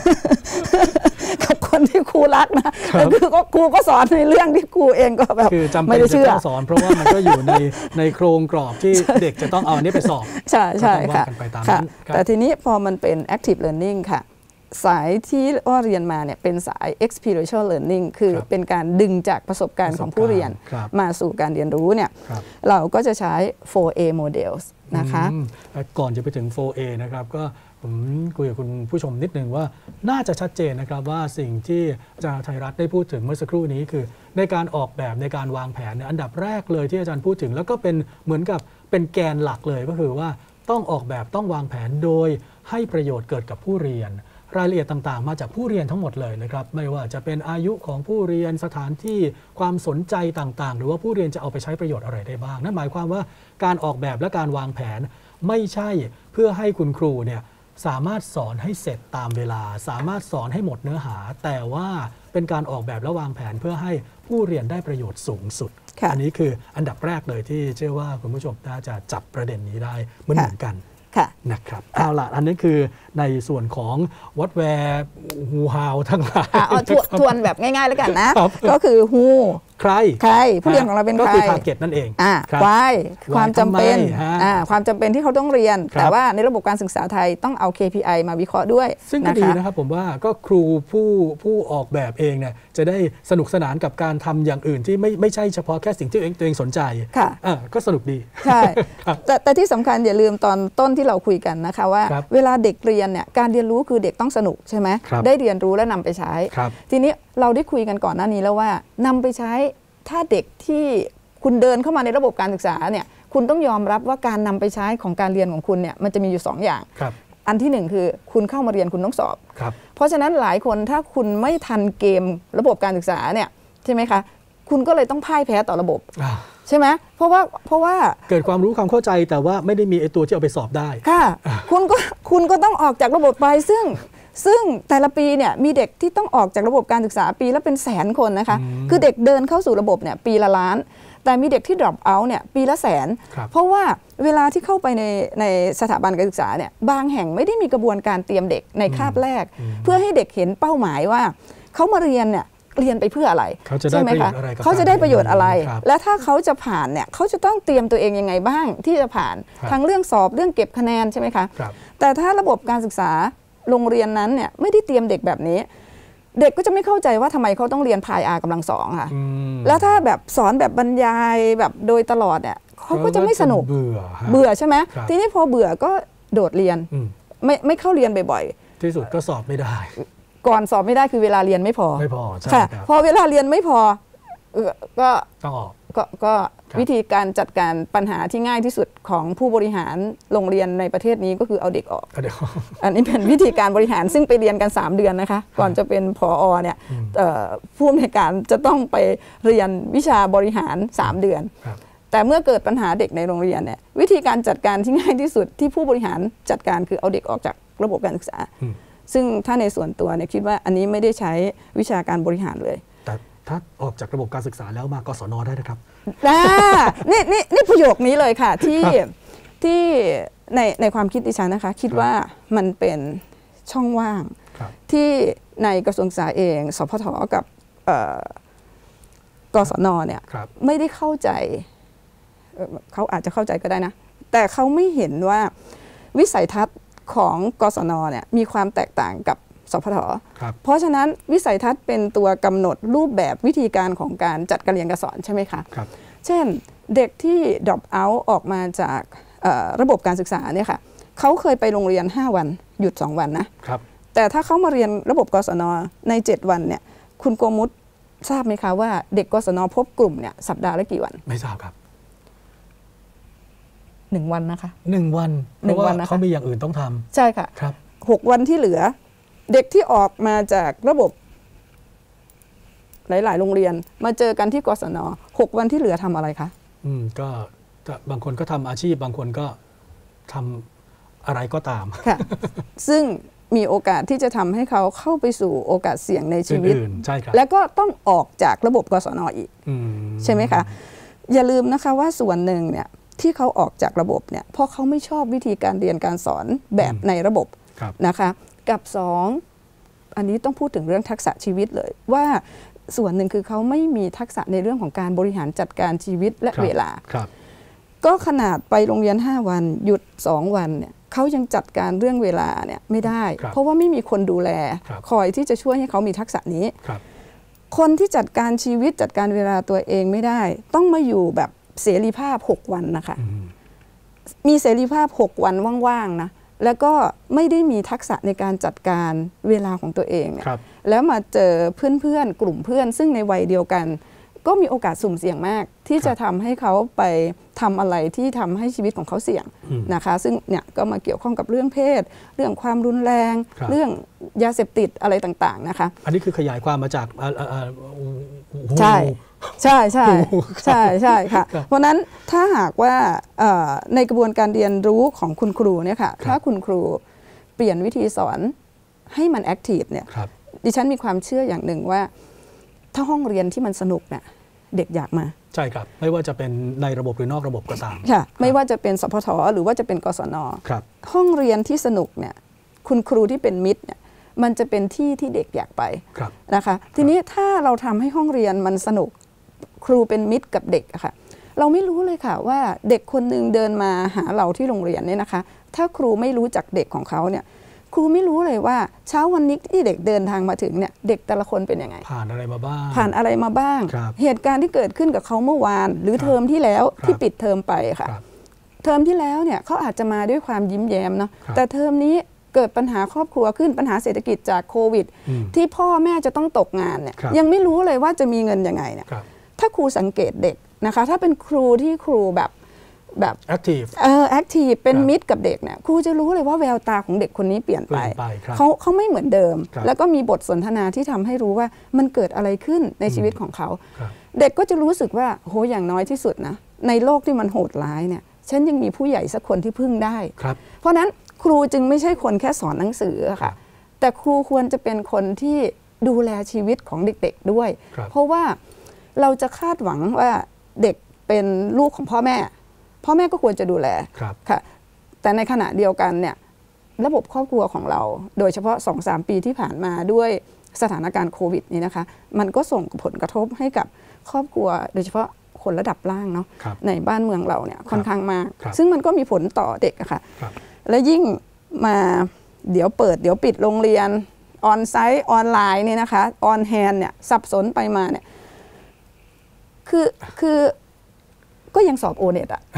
2กับคนที่ครูรักนะคือครูก็สอนในเรื่องที่ครูเองก็แบบไม่ได้เชื่อสอนเพราะว่ามันก็อยู่ในโครงกรอบที่เด็กจะต้องเอาอันนี้ไปสอบใช่ค่ะแต่ทีนี้พอมันเป็น active learning ค่ะสายที่เรียนมาเนี่ยเป็นสาย experiential learning คือเป็นการดึงจากประสบการณ์ของผู้เรียนมาสู่การเรียนรู้เนี่ยเราก็จะใช้ 4A models นะคะก่อนจะไปถึง 4A นะครับก็ผมคุยกับคุณผู้ชมนิดนึงว่าน่าจะชัดเจนนะครับว่าสิ่งที่อาจารย์ไทยรัฐได้พูดถึงเมื่อสักครู่นี้คือในการออกแบบในการวางแผนเนี่ยอันดับแรกเลยที่อาจารย์พูดถึงแล้วก็เป็นเหมือนกับเป็นแกนหลักเลยก็คือว่าต้องออกแบบต้องวางแผนโดยให้ประโยชน์เกิดกับผู้เรียนรายละเอียดต่างๆมาจากผู้เรียนทั้งหมดเลยนะครับไม่ว่าจะเป็นอายุของผู้เรียนสถานที่ความสนใจต่างๆหรือว่าผู้เรียนจะเอาไปใช้ประโยชน์อะไรได้บ้างนั่นหมายความว่าการออกแบบและการวางแผนไม่ใช่เพื่อให้คุณครูเนี่ยสามารถสอนให้เสร็จตามเวลาสามารถสอนให้หมดเนื้อหาแต่ว่าเป็นการออกแบบและวางแผนเพื่อให้ผู้เรียนได้ประโยชน์สูงสุดอันนี้คืออันดับแรกเลยที่เชื่อว่าคุณผู้ชมน่าจะจับประเด็นนี้ได้เหมือนกันนะครับเอาล่ะอันนี้คือในส่วนของวัดแวร์ฮูฮาวทั้งหลายทวนแบบง่ายๆแล้วกันนะก็คือฮูใครผู้เรียนของเราเป็นใครก็คือ target นั่นเอง why ความจำเป็นความจำเป็นที่เขาต้องเรียนแต่ว่าในระบบการศึกษาไทยต้องเอา KPI มาวิเคราะห์ด้วยซึ่งก็ดีนะครับผมว่าก็ครูผู้ออกแบบเองเนี่ยจะได้สนุกสนานกับการทำอย่างอื่นที่ไม่ใช่เฉพาะแค่สิ่งที่ตัวเองสนใจก็สนุกดีใช่แต่ที่สำคัญอย่าลืมตอนต้นที่เราคุยกันนะคะว่าเวลาเด็กเรียนเนี่ยการเรียนรู้คือเด็กต้องสนุกใช่ไหมได้เรียนรู้และนำไปใช้ทีนี้เราได้คุยกันก่อนหน้านี้แล้วว่านำไปใช้ถ้าเด็กที่คุณเดินเข้ามาในระบบการศึกษาเนี่ยคุณต้องยอมรับว่าการนำไปใช้ของการเรียนของคุณเนี่ยมันจะมีอยู่2 อย่างอันที่1คือคุณเข้ามาเรียนคุณต้องสอบเพราะฉะนั้นหลายคนถ้าคุณไม่ทันเกมระบบการศึกษาเนี่ยใช่ไหมคะคุณก็เลยต้องพ่ายแพ้ต่อระบบใช่ไหมเพราะว่าเกิดความรู้ความเข้าใจแต่ว่าไม่ได้มีไอ้ตัวที่เอาไปสอบได้ค่ะคุณก็ต้องออกจากระบบไปซึ่งแต่ละปีเนี่ยมีเด็กที่ต้องออกจากระบบการศึกษาปีละเป็นแสนคนนะคะคือเด็กเดินเข้าสู่ระบบเนี่ยปีละล้านแต่มีเด็กที่ drop out เนี่ยปีละแสนเพราะว่าเวลาที่เข้าไปในสถาบันการศึกษาเนี่ยบางแห่งไม่ได้มีกระบวนการเตรียมเด็กในคาบแรกเพื่อให้เด็กเห็นเป้าหมายว่าเขามาเรียนเนี่ยเรียนไปเพื่ออะไรใช่ไหมคะเขาจะได้ประโยชน์อะไรและถ้าเขาจะผ่านเนี่ยเขาจะต้องเตรียมตัวเองยังไงบ้างที่จะผ่านทั้งเรื่องสอบเรื่องเก็บคะแนนใช่ไหมคะแต่ถ้าระบบการศึกษาโรงเรียนนั้นเนี่ยไม่ได้เตรียมเด็กแบบนี้เด็กก็จะไม่เข้าใจว่าทำไมเขาต้องเรียนพาย r กำลังสองค่ะแล้วถ้าแบบสอนแบบบรรยายแบบโดยตลอดเนี่ยเขาก็จะไม่สนุกเบื่อใช่ไหมทีนี้พอเบื่อก็โดดเรียนไม่เข้าเรียนบ่อยๆที่สุดก็สอบไม่ได้ก่อนสอบไม่ได้คือเวลาเรียนไม่พอใช่ครับพอเวลาเรียนไม่พอก็ต้องออกก็วิธีการจัดการปัญหาที่ง่ายที่สุดของผู้บริหารโรงเรียนในประเทศนี้ก็คือเอาเด็กออกอันนี้เป็นวิธีการบริหารซึ่งไปเรียนกัน3 เดือนนะคะก่อนจะเป็นผอ.เนี่ยผู้อำนวยการจะต้องไปเรียนวิชาบริหาร3 เดือนแต่เมื่อเกิดปัญหาเด็กในโรงเรียนเนี่ยวิธีการจัดการที่ง่ายที่สุดที่ผู้บริหารจัดการคือเอาเด็กออกจากระบบการศึกษาซึ่งถ้าในส่วนตัวเนี่ยคิดว่าอันนี้ไม่ได้ใช้วิชาการบริหารเลยแต่ถ้าออกจากระบบการศึกษาแล้วมากศน.ได้นะครับนี่ประโยคนี้เลยค่ะที่ในความคิดดิฉันนะคะคิดว่ามันเป็นช่องว่างที่ในกระทรวงศึกษาเองสพท.กับกศน.เนี่ยไม่ได้เข้าใจเขาอาจจะเข้าใจก็ได้นะแต่เขาไม่เห็นว่าวิสัยทัศน์ของกศน.เนี่ยมีความแตกต่างกับสพท.เพราะฉะนั้นวิสัยทัศน์เป็นตัวกำหนดรูปแบบวิธีการของการจัดการเรียนการสอนใช่ไหมคะเช่นเด็กที่ drop out ออกมาจากระบบการศึกษาเนี่ยค่ะเขาเคยไปโรงเรียน5 วันหยุด2 วันนะแต่ถ้าเขามาเรียนระบบกศน.ใน7 วันเนี่ยคุณโกมุตทราบไหมคะว่าเด็กกศน.พบกลุ่มเนี่ยสัปดาห์ละกี่วันไม่ทราบครับ 1 วันนะคะ 1 วันเพราะว่าเขามีอย่างอื่นต้องทำใช่ค่ะครับ 6 วันที่เหลือเด็กที่ออกมาจากระบบหลายๆโรงเรียนมาเจอกันที่กศน6 วันที่เหลือทำอะไรคะก็บางคนก็ทำอาชีพบางคนก็ทำอะไรก็ตามค่ะซึ่งมีโอกาสที่จะทำให้เขาเข้าไปสู่โอกาสเสี่ยงในชีวิตใช่ครับแล้วก็ต้องออกจากระบบกศนอีกใช่ไหมคะอย่าลืมนะคะว่าส่วนหนึ่งเนี่ยที่เขาออกจากระบบเนี่ยเพราะเขาไม่ชอบวิธีการเรียนการสอนแบบในระบบนะคะกับ2อันนี้ต้องพูดถึงเรื่องทักษะชีวิตเลยว่าส่วนหนึ่งคือเขาไม่มีทักษะในเรื่องของการบริหารจัดการชีวิตและเวลาก็ขนาดไปโรงเรียน5 วันหยุด2 วันเนี่ยเขายังจัดการเรื่องเวลาเนี่ยไม่ได้เพราะว่าไม่มีคนดูแลคอยที่จะช่วยให้เขามีทักษะนี้คนที่จัดการชีวิตจัดการเวลาตัวเองไม่ได้ต้องมาอยู่แบบเสรีภาพ6 วันนะคะมีเสรีภาพ6 วันว่างๆนะแล้วก็ไม่ได้มีทักษะในการจัดการเวลาของตัวเองเนี่ยแล้วมาเจอเพื่อนๆกลุ่มเพื่อนซึ่งในวัยเดียวกันก็มีโอกาสสุ่มเสี่ยงมากที่จะทำให้เขาไปทำอะไรที่ทำให้ชีวิตของเขาเสี่ยงนะคะซึ่งเนี่ยก็มาเกี่ยวข้องกับเรื่องเพศเรื่องความรุนแรงเรื่องยาเสพติดอะไรต่างๆนะคะอันนี้คือขยายความมาจากใช่ใช่ใช่ใช่ใช่ค่ะเพราะนั้นถ้าหากว่าในกระบวนการเรียนรู้ของคุณครูเนี่ยค่ะถ้าคุณครูเปลี่ยนวิธีสอนให้มันแอคทีฟเนี่ยดิฉันมีความเชื่ออย่างหนึ่งว่าถ้าห้องเรียนที่มันสนุกเนี่ยเด็กอยากมาใช่ครับไม่ว่าจะเป็นในระบบหรือนอกระบบก็ตามค่ะไม่ว่าจะเป็นสพท.หรือว่าจะเป็นกศน.ห้องเรียนที่สนุกเนี่ยคุณครูที่เป็นมิตรเนี่ยมันจะเป็นที่ที่เด็กอยากไปนะคะทีนี้ถ้าเราทำให้ห้องเรียนมันสนุกครูเป็นมิตรกับเด็กอะค่ะเราไม่รู้เลยค่ะว่าเด็กคนหนึ่งเดินมาหาเราที่โรงเรียนเนี่ยนะคะถ้าครูไม่รู้จักเด็กของเขาเนี่ยครูไม่รู้เลยว่าเช้าวันนี้ที่เด็กเดินทางมาถึงเนี่ยเด็กแต่ละคนเป็นยังไงผ่านอะไรมาบ้างเหตุการณ์ที่เกิดขึ้นกับเขาเมื่อวานหรือเทอมที่แล้วที่ปิดเทอมไปค่ะเทอมที่แล้วเนี่ยเขาอาจจะมาด้วยความยิ้มแย้มเนาะแต่เทอมนี้เกิดปัญหาครอบครัวขึ้นปัญหาเศรษฐกิจจากโควิดที่พ่อแม่จะต้องตกงานเนี่ยยังไม่รู้เลยว่าจะมีเงินยังไงเนี่ยถ้าครูสังเกตเด็กนะคะถ้าเป็นครูที่ครูแบบแอคทีฟเป็นมิตรกับเด็กเนี่ยครูจะรู้เลยว่าแววตาของเด็กคนนี้เปลี่ยนไปเขาไม่เหมือนเดิมแล้วก็มีบทสนทนาที่ทำให้รู้ว่ามันเกิดอะไรขึ้นในชีวิตของเขาเด็กก็จะรู้สึกว่าโหอย่างน้อยที่สุดนะในโลกที่มันโหดร้ายเนี่ยฉันยังมีผู้ใหญ่สักคนที่พึ่งได้เพราะนั้นครูจึงไม่ใช่คนแค่สอนหนังสือค่ะแต่ครูควรจะเป็นคนที่ดูแลชีวิตของเด็กๆด้วยเพราะว่าเราจะคาดหวังว่าเด็กเป็นลูกของพ่อแม่ก็ควรจะดูแลค่ะแต่ในขณะเดียวกันเนี่ยระบบครอบครัวของเราโดยเฉพาะ 2-3 ปีที่ผ่านมาด้วยสถานการณ์โควิดนี่นะคะมันก็ส่งผลกระทบให้กับครอบครัวโดยเฉพาะคนระดับล่างเนาะในบ้านเมืองเราเนี่ยค่อนข้างมากซึ่งมันก็มีผลต่อเด็กอะค่ะและยิ่งมาเดี๋ยวเปิดเดี๋ยวปิดโรงเรียนออนไซต์ออนไลน์นี่นะคะออนแฮนเนี่ยสับสนไปมาเนี่ยคือก็ยังสอบโอเน็ตอ่ะ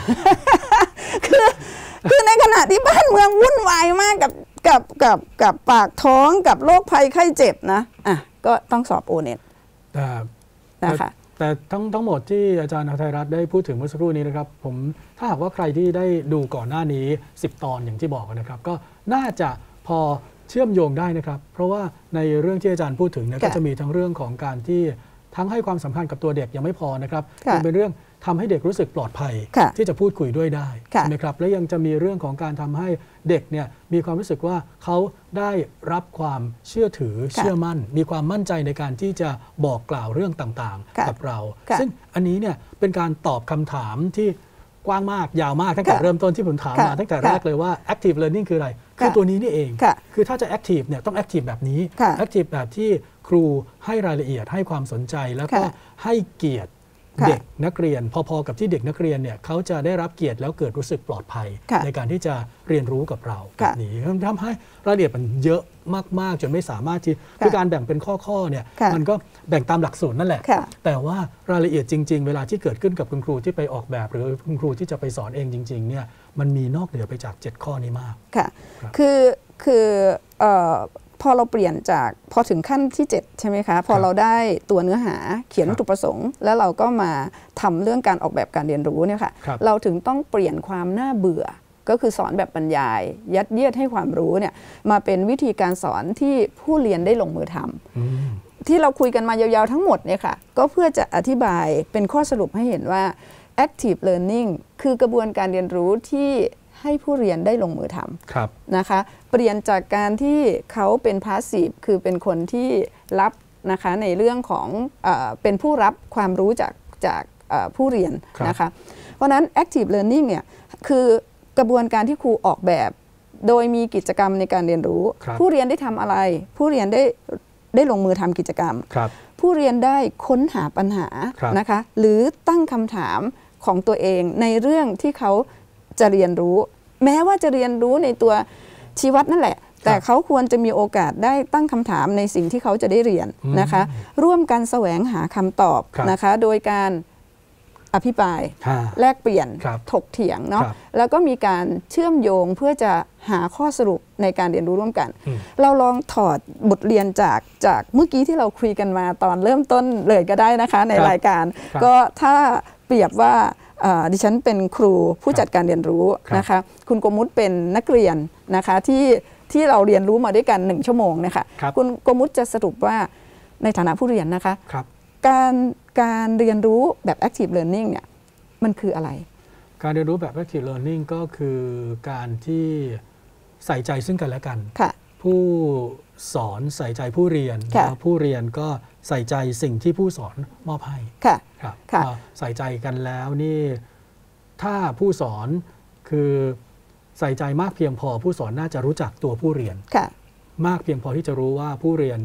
คือในขณะที่บ้านเมืองวุ่นวายมากกับปากท้องกับโรคภัยไข้เจ็บนะก็ต้องสอบโอเน็ตนะคะแต่ทั้งหมดที่อาจารย์อภัยรัตน์ได้พูดถึงเมื่อสักครู่นี้นะครับผมถ้าหากว่าใครที่ได้ดูก่อนหน้านี้10 ตอนอย่างที่บอกนะครับก็น่าจะพอเชื่อมโยงได้นะครับเพราะว่าในเรื่องที่อาจารย์พูดถึงเนี่ยก็จะมีทั้งเรื่องของการที่ทั้งให้ความสำคัญกับตัวเด็กยังไม่พอนะครับยังเป็นเรื่องทำให้เด็กรู้สึกปลอดภัยที่จะพูดคุยด้วยได้ใช่ไหมครับและยังจะมีเรื่องของการทำให้เด็กเนี่ยมีความรู้สึกว่าเขาได้รับความเชื่อถือเชื่อมั่นมีความมั่นใจในการที่จะบอกกล่าวเรื่องต่างๆกับเราซึ่งอันนี้เนี่ยเป็นการตอบคำถามที่กว้างมากยาวมากตั้งแต่เริ่มต้นที่ผมถามมาตั้งแต่แรกเลยว่า active learning คืออะไรคือตัวนี้นี่เองคือถ้าจะ active เนี่ยต้อง active แบบนี้ active แบบที่ครูให้รายละเอียดให้ความสนใจแล้วก็ให้เกียรติเด็กนักเรียนพอๆกับที่เด็กนักเรียนเนี่ยเขาจะได้รับเกียรติแล้วเกิดรู้สึกปลอดภัยในการที่จะเรียนรู้กับเราแบบนี้ทำให้รายละเอียดมันเยอะมากๆจนไม่สามารถที่คือการแบ่งเป็นข้อๆเนี่ยมันก็แบ่งตามหลักสูตรนั่นแหละแต่ว่ารายละเอียดจริงๆเวลาที่เกิดขึ้นกับคุณครูที่ไปออกแบบหรือคุณครูที่จะไปสอนเองจริงๆเนี่ยมันมีนอกเหนือไปจาก7 ข้อนี้มากค่ะคือพอเราเปลี่ยนจากพอถึงขั้นที่7ใช่ไหมคะพอเราได้ตัวเนื้อหาเขียนวัตถุประสงค์แล้วเราก็มาทำเรื่องการออกแบบการเรียนรู้เนี่ยค่ะเราถึงต้องเปลี่ยนความน่าเบื่อก็คือสอนแบบบรรยายยัดเยียดให้ความรู้เนี่ยมาเป็นวิธีการสอนที่ผู้เรียนได้ลงมือทำที่เราคุยกันมายาวๆทั้งหมดเนี่ยค่ะก็เพื่อจะอธิบายเป็นข้อสรุปให้เห็นว่า active learning คือกระบวนการเรียนรู้ที่ให้ผู้เรียนได้ลงมือทำนะคะเปลี่ยนจากการที่เขาเป็นพาสซีฟคือเป็นคนที่รับนะคะในเรื่องของเป็นผู้รับความรู้จากผู้เรียนนะคะเพราะนั้น active learning เนี่ยคือกระบวนการที่ครูออกแบบโดยมีกิจกรรมในการเรียนรู้ผู้เรียนได้ทำอะไรผู้เรียนได้ลงมือทำกิจกรรมผู้เรียนได้ค้นหาปัญหานะคะหรือตั้งคำถามของตัวเองในเรื่องที่เขาจะเรียนรู้แม้ว่าจะเรียนรู้ในตัวชีวัดนั่นแหละแต่เขาควรจะมีโอกาสได้ตั้งคำถามในสิ่งที่เขาจะได้เรียนนะคะร่วมกันแสวงหาคำตอบนะคะโดยการอภิปรายแลกเปลี่ยนถกเถียงเนาะแล้วก็มีการเชื่อมโยงเพื่อจะหาข้อสรุปในการเรียนรู้ร่วมกันเราลองถอดบทเรียนจากเมื่อกี้ที่เราคุยกันมาตอนเริ่มต้นเลยก็ได้นะคะในรายการก็ถ้าเปรียบว่าดิฉันเป็นครูผู้จัดการเรียนรู้นะคะคุณโกมุตเป็นนักเรียนนะคะที่เราเรียนรู้มาด้วยกัน1 ชั่วโมงนะคะคุณโกมุตจะสรุปว่าในฐานะผู้เรียนนะคะการเรียนรู้แบบ active learning เนี่ยมันคืออะไรการเรียนรู้แบบ active learning ก็คือการที่ใส่ใจซึ่งกันและกันผู้สอนใส่ใจผู้เรียนแล้วผู้เรียนก็ใส่ใจสิ่งที่ผู้สอนมอบให้ครับใส่ใจกันแล้วนี่ถ้าผู้สอนคือใส่ใจมากเพียงพอผู้สอนน่าจะรู้จักตัวผู้เรียนมากเพียงพอที่จะรู้ว่าผู้เรียนเนี่ย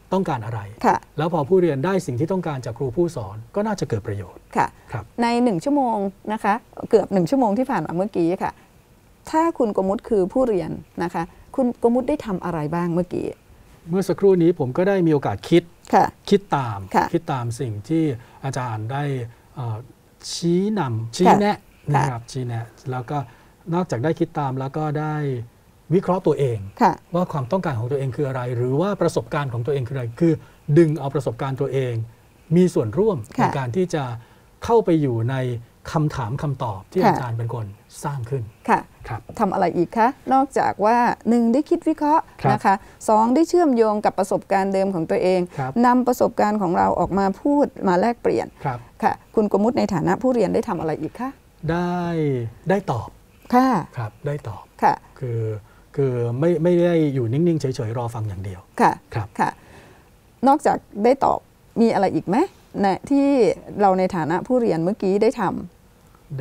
ต้องการอะไรแล้วพอผู้เรียนได้สิ่งที่ต้องการจากครูผู้สอนก็น่าจะเกิดประโยชน์ค่ะใน1 ชั่วโมงนะคะเกือบ1 ชั่วโมงที่ผ่านมาเมื่อกี้ค่ะถ้าคุณกมุตคือผู้เรียนนะคะคุณกมุตได้ทำอะไรบ้างเมื่อกี้เมื่อสักครู่นี้ผมก็ได้มีโอกาสคิดตามสิ่งที่อาจารย์ได้ชี้แนะนะครับชี้แนะแล้วก็นอกจากได้คิดตามแล้วก็ได้วิเคราะห์ตัวเองว่าความต้องการของตัวเองคืออะไรหรือว่าประสบการณ์ของตัวเองคืออะไรคือดึงเอาประสบการณ์ตัวเองมีส่วนร่วมในการที่จะเข้าไปอยู่ในคำถามคำตอบที่อาจารย์เป็นคนสร้างขึ้นค่ะทำอะไรอีกคะนอกจากว่า 1 ได้คิดวิเคราะห์นะคะ2ได้เชื่อมโยงกับประสบการณ์เดิมของตัวเองนำประสบการณ์ของเราออกมาพูดมาแลกเปลี่ยนค่ะคุณกมุตในฐานะผู้เรียนได้ทำอะไรอีกคะได้ตอบครับได้ตอบคือไม่ได้อยู่นิ่งๆเฉยๆรอฟังอย่างเดียวค่ะนอกจากได้ตอบมีอะไรอีกไหมที่เราในฐานะผู้เรียนเมื่อกี้ได้ทำ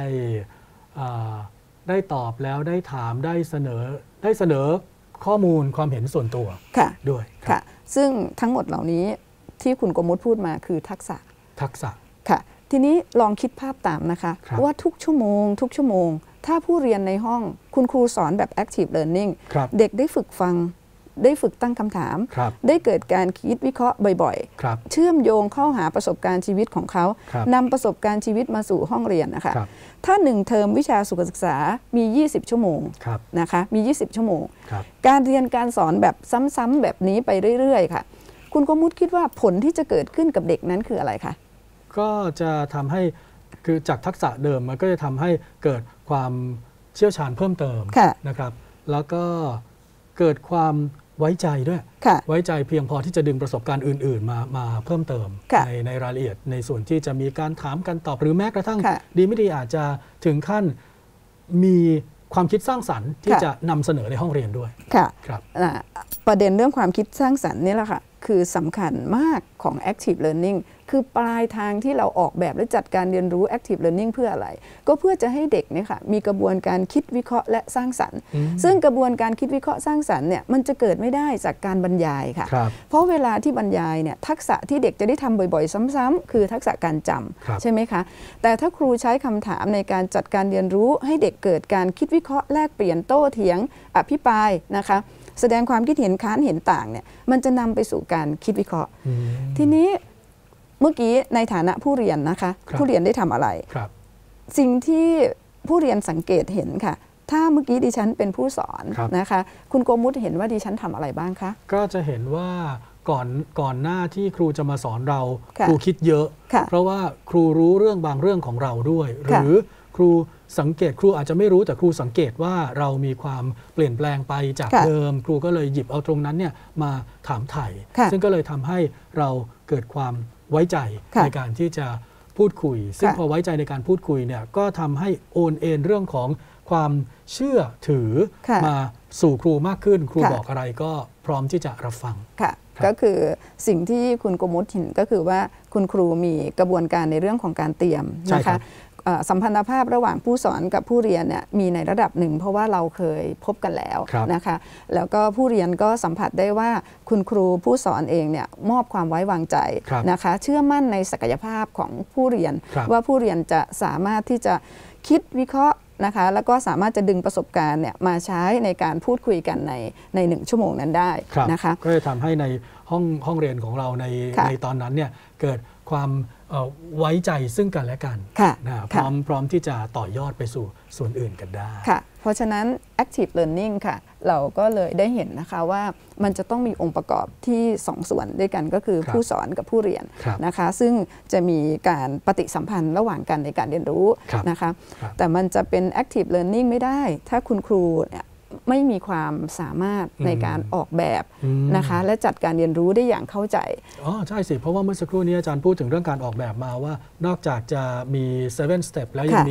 ได้ตอบแล้วได้ถามได้เสนอข้อมูลความเห็นส่วนตัวด้วยค่ะซึ่งทั้งหมดเหล่านี้ที่คุณกมุตพูดมาคือทักษะค่ะทีนี้ลองคิดภาพตามนะคะว่าทุกชั่วโมงถ้าผู้เรียนในห้องคุณครูสอนแบบ active learning เด็กได้ฝึกฟังได้ฝึกตั้งคำถามได้เกิดการคิดวิเคราะห์บ่อยๆเชื่อมโยงเข้าหาประสบการณ์ชีวิตของเขานำประสบการณ์ชีวิตมาสู่ห้องเรียนนะคะถ้า1 เทอมวิชาสุขศึกษามี20 ชั่วโมงนะคะมี20 ชั่วโมงการเรียนการสอนแบบซ้ำๆแบบนี้ไปเรื่อยๆค่ะคุณกมุตคิดว่าผลที่จะเกิดขึ้นกับเด็กนั้นคืออะไรคะก็จะทำให้คือจากทักษะเดิมมันก็จะทำให้เกิดความเชี่ยวชาญเพิ่มเติมนะครับแล้วก็เกิดความไว้ใจด้วยไว้ใจเพียงพอที่จะดึงประสบการณ์อื่นๆมาเพิ่มเติมในรายละเอียดในส่วนที่จะมีการถามกันตอบหรือแม้กระทั่งดีไม่ดีอาจจะถึงขั้นมีความคิดสร้างสรรค์ที่จะนำเสนอในห้องเรียนด้วยครับประเด็นเรื่องความคิดสร้างสรรค์นี่แหละค่ะคือสำคัญมากของ active learning คือปลายทางที่เราออกแบบและจัดการเรียนรู้ active learning เพื่ออะไรก็เพื่อจะให้เด็กเนี่ยค่ะมีกระบวนการคิดวิเคราะห์และสร้างสรรค์ซึ่งกระบวนการคิดวิเคราะห์สร้างสรรค์เนี่ยมันจะเกิดไม่ได้จากการบรรยายค่ะเพราะเวลาที่บรรยายเนี่ยทักษะที่เด็กจะได้ทำบ่อยๆซ้ำๆคือทักษะการจำใช่ไหมคะแต่ถ้าครูใช้คำถามในการจัดการเรียนรู้ให้เด็กเกิดการคิดวิเคราะห์แลกเปลี่ยนโต้เถียงอภิปรายนะคะแสดงความคิดเห็นค้านเห็นต่างเนี่ยมันจะนำไปสู่การคิดวิเคราะห์ทีนี้เมื่อกี้ในฐานะผู้เรียนนะคะผู้เรียนได้ทำอะไรสิ่งที่ผู้เรียนสังเกตเห็นค่ะถ้าเมื่อกี้ดิฉันเป็นผู้สอนนะคะคุณโกมุตเห็นว่าดิฉันทำอะไรบ้างคะก็จะเห็นว่าก่อนหน้าที่ครูจะมาสอนเราครูคิดเยอะเพราะว่าครูรู้เรื่องบางเรื่องของเราด้วยหรือครูสังเกตครูอาจจะไม่รู้แต่ครูสังเกตว่าเรามีความเปลี่ยนแปลงไปจากเดิมครูก็เลยหยิบเอาตรงนั้นเนี่ยมาถามไถ่ซึ่งก็เลยทำให้เราเกิดความไว้ใจในการที่จะพูดคุยซึ่งพอไว้ใจในการพูดคุยเนี่ยก็ทำให้โอนเอ็นเรื่องของความเชื่อถือมาสู่ครูมากขึ้นครูบอกอะไรก็พร้อมที่จะรับฟังก็คือสิ่งที่คุณโกมุตเห็นก็คือว่าคุณครูมีกระบวนการในเรื่องของการเตรียมนะคะสัมพันธภาพระหว่างผู้สอนกับผู้เรียนเนี่ยมีในระดับหนึ่งเพราะว่าเราเคยพบกันแล้วนะคะแล้วก็ผู้เรียนก็สัมผัสได้ว่าคุณครูผู้สอนเองเนี่ยมอบความไว้วางใจนะคะเชื่อมั่นในศักยภาพของผู้เรียนว่าผู้เรียนจะสามารถที่จะคิดวิเคราะห์นะคะแล้วก็สามารถจะดึงประสบการณ์เนี่ยมาใช้ในการพูดคุยกันใน1 ชั่วโมงนั้นได้นะคะก็จะทำให้ในห้องเรียนของเราในตอนนั้นเนี่ยเกิดความไว้ใจซึ่งกันและกันพร้อมที่จะต่อยอดไปสู่ส่วนอื่นกันได้ค่ะเพราะฉะนั้น active learning ค่ะเราก็เลยได้เห็นนะคะว่ามันจะต้องมีองค์ประกอบที่2 ส่วนด้วยกันก็คือผู้สอนกับผู้เรียนนะคะซึ่งจะมีการปฏิสัมพันธ์ระหว่างกันในการเรียนรู้นะคะแต่มันจะเป็น active learning ไม่ได้ถ้าคุณครูเนี่ยไม่มีความสามารถในการออกแบบนะคะและจัดการเรียนรู้ได้อย่างเข้าใจใช่สิเพราะว่าเมื่อสักครู่นี้อาจารย์พูดถึงเรื่องการออกแบบมาว่านอกจากจะมี7 step แล้วยังมี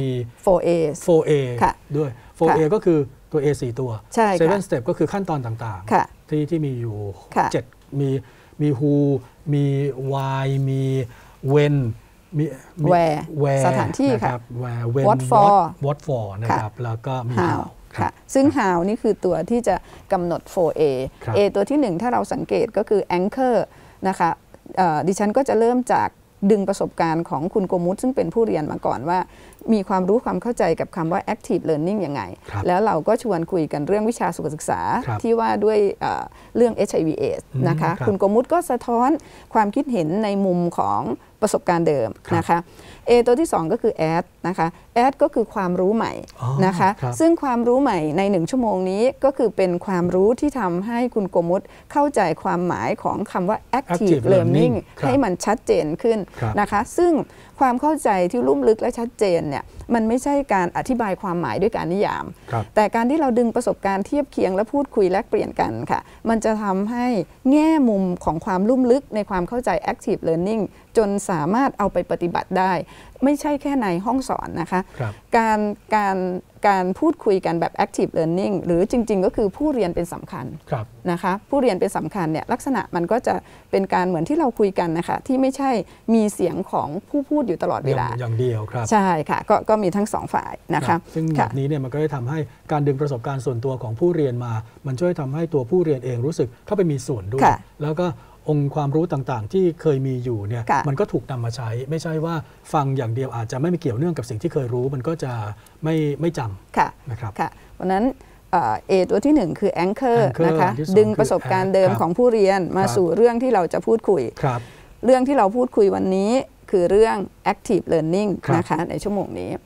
4A ด้วย 4A ก็คือตัว A 4 ตัว7 step ก็คือขั้นตอนต่างๆที่มีอยู่7มี who มี why มี when มี where สถานที่ค่ะ where when what for นะครับแล้วก็มี how ค่ะซึ่ง how นี่คือตัวที่จะกำหนด 4A A ตัวที่ 1ถ้าเราสังเกตก็คือ anchor นะคะดิฉันก็จะเริ่มจากดึงประสบการณ์ของคุณโกมุตซึ่งเป็นผู้เรียนมาก่อนว่ามีความรู้ความเข้าใจกับคำว่า active learning ยังไงแล้วเราก็ชวนคุยกันเรื่องวิชาสุขศึกษาที่ว่าด้วยเรื่อง HIV/AIDS นะคะคุณโกมุตก็สะท้อนความคิดเห็นในมุมของประสบการณ์เดิมนะคะ A ตัวที่ 2 ก็คือ add นะคะ add ก็คือความรู้ใหม่นะคะซึ่งความรู้ใหม่ใน1ชั่วโมงนี้ก็คือเป็นความรู้ที่ทำให้คุณโกมุตเข้าใจความหมายของคำว่า active learning ให้มันชัดเจนขึ้นนะคะซึ่งความเข้าใจที่ลุ่มลึกและชัดเจนเนี่ยมันไม่ใช่การอธิบายความหมายด้วยการนิยามแต่การที่เราดึงประสบการณ์เทียบเคียงและพูดคุยแลกเปลี่ยนกันค่ะมันจะทำให้แง่มุมของความลุ่มลึกในความเข้าใจ active learning จนสามารถเอาไปปฏิบัติได้ไม่ใช่แค่ในห้องสอนนะคะการพูดคุยกันแบบ active learning หรือจริงๆก็คือผู้เรียนเป็นสำคัญนะคะผู้เรียนเป็นสำคัญเนี่ยลักษณะมันก็จะเป็นการเหมือนที่เราคุยกันนะคะที่ไม่ใช่มีเสียงของผู้พูดอยู่ตลอดเวลาอย่างเดียวครับใช่ค่ะก็มีทั้ง2ฝ่ายนะคะซึ่งแบบนี้เนี่ยมันก็จะทำให้การดึงประสบการณ์ส่วนตัวของผู้เรียนมามันช่วยทำให้ตัวผู้เรียนเองรู้สึกเข้าไปมีส่วนด้วยแล้วก็องค์ความรู้ต่างๆที่เคยมีอยู่เนี่ยมันก็ถูกนำมาใช้ไม่ใช่ว่าฟังอย่างเดียวอาจจะไม่มีเกี่ยวเนื่องกับสิ่งที่เคยรู้มันก็จะไม่จำนะครับเพราะนั้นA ตัวที่1คือ anchor นะคะดึงประสบการณ์เดิมของผู้เรียนมาสู่เรื่องที่เราจะพูดคุยเรื่องที่เราพูดคุยวันนี้คือเรื่อง active learning นะคะในชั่วโมงนี้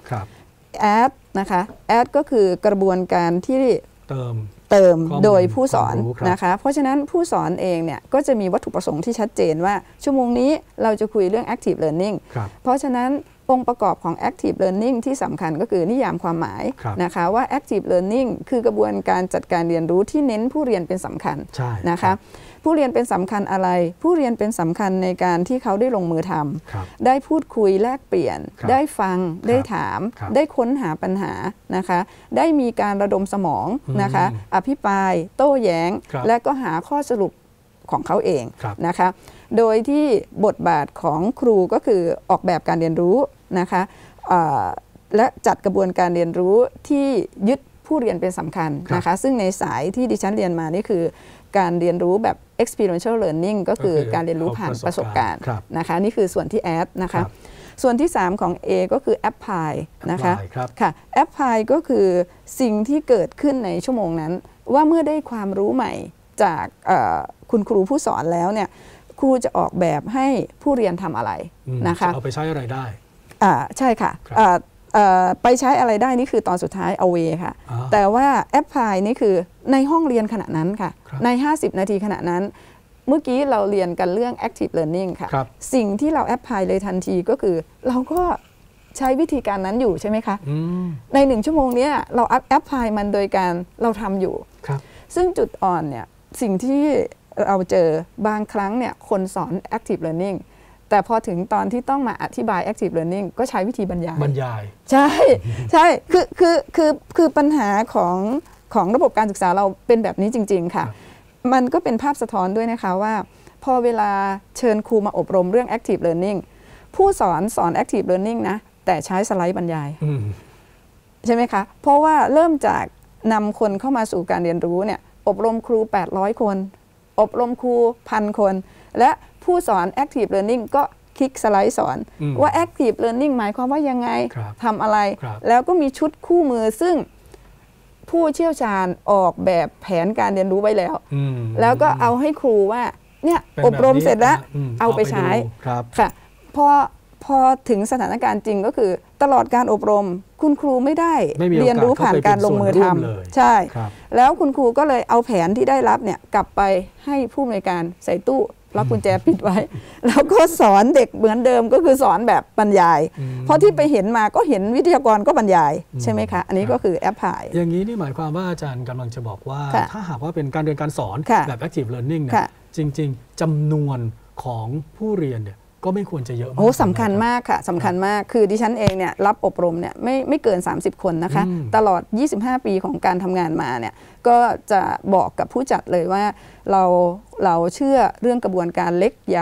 add นะคะ add ก็คือกระบวนการที่เติมโดยผู้สอนนะคะเพราะฉะนั้นผู้สอนเองเนี่ยก็จะมีวัตถุประสงค์ที่ชัดเจนว่าชั่วโมงนี้เราจะคุยเรื่อง active learning เพราะฉะนั้นองค์ประกอบของ active learning ที่สำคัญก็คือนิยามความหมายนะคะว่า active learning คือกระบวนการจัดการเรียนรู้ที่เน้นผู้เรียนเป็นสำคัญนะคะผู้เรียนเป็นสำคัญอะไรผู้เรียนเป็นสำคัญในการที่เขาได้ลงมือทำได้พูดคุยแลกเปลี่ยนได้ฟังได้ถามได้ค้นหาปัญหานะคะได้มีการระดมสมองนะคะอภิปรายโต้แย้งและก็หาข้อสรุปของเขาเองนะคะโดยที่บทบาทของครูก็คือออกแบบการเรียนรู้นะคะและจัดกระบวนการเรียนรู้ที่ยึดผู้เรียนเป็นสำคัญนะคะซึ่งในสายที่ดิฉันเรียนมานี่คือการเรียนรู้แบบ experiential learning ก็คือการเรียนรู้ผ่านประสบการณ์นะคะนี่คือส่วนที่ add นะคะส่วนที่ 3 ของ A ก็คือ apply นะคะค่ะ apply ก็คือสิ่งที่เกิดขึ้นในชั่วโมงนั้นว่าเมื่อได้ความรู้ใหม่จากคุณครูผู้สอนแล้วเนี่ยครูจะออกแบบให้ผู้เรียนทำอะไรนะคะเอาไปใช้อะไรได้ใช่ค่ะไปใช้อะไรได้นี่คือตอนสุดท้าย away ค่ะแต่ว่า apply นี่คือในห้องเรียนขณะนั้นค่ะใน50นาทีขณะนั้นเมื่อกี้เราเรียนกันเรื่อง active learning ค่ะสิ่งที่เรา apply เลยทันทีก็คือเราก็ใช้วิธีการนั้นอยู่ใช่ไหมคะใน1ชั่วโมงนี้เรา apply มันโดยการเราทำอยู่ซึ่งจุดอ่อนเนี่ยสิ่งที่เราเจอบางครั้งเนี่ยคนสอน active learning แต่พอถึงตอนที่ต้องมาอธิบาย active learning ก็ใช้วิธีบรรยายใช่ใช่คือปัญหาของระบบการศึกษาเราเป็นแบบนี้จริงๆค่ะมันก็เป็นภาพสะท้อนด้วยนะคะว่าพอเวลาเชิญครูมาอบรมเรื่อง active learning ผู้สอน active learning นะแต่ใช้สไลด์บรรยายใช่ไหมคะเพราะว่าเริ่มจากนำคนเข้ามาสู่การเรียนรู้เนี่ยอบรมครู800คนอบรมครู1,000 คนและผู้สอน active learning ก็คลิกสไลด์สอนว่า active learning หมายความว่ายังไงทำอะไรแล้วก็มีชุดคู่มือซึ่งผู้เชี่ยวชาญออกแบบแผนการเรียนรู้ไว้แล้วก็เอาให้ครูว่าเนี่ยอบรมเสร็จแล้วเอาไปใช้ค่ะพอถึงสถานการณ์จริงก็คือตลอดการอบรมคุณครูไม่ได้เรียนรู้ผ่านการลงมือทำใช่แล้วคุณครูก็เลยเอาแผนที่ได้รับเนี่ยกลับไปให้ผู้อำนวยการใส่ตู้ล็อกกุญแจปิดไว้แล้วก็สอนเด็กเหมือนเดิมก็คือสอนแบบบรรยายเพราะที่ไปเห็นมาก็เห็นวิทยากรก็บรรยายใช่ไหมคะอันนี้ก็คือแอปพลายอย่างนี้นี่หมายความว่าอาจารย์กำลังจะบอกว่าถ้าหากว่าเป็นการเรียนการสอนแบบ active learning เนี่ยจริงๆจำนวนของผู้เรียนเนี่ยก็ไม่ควรจะเยอะมากโอ้สำคัญมากค่ะสำคัญมากคือดิฉันเองเนี่ยรับอบรมเนี่ยไม่เกิน30คนนะคะตลอด25ปีของการทำงานมาเนี่ยก็จะบอกกับผู้จัดเลยว่าเราเชื่อเรื่องกระบวนการเล็กยาวลึก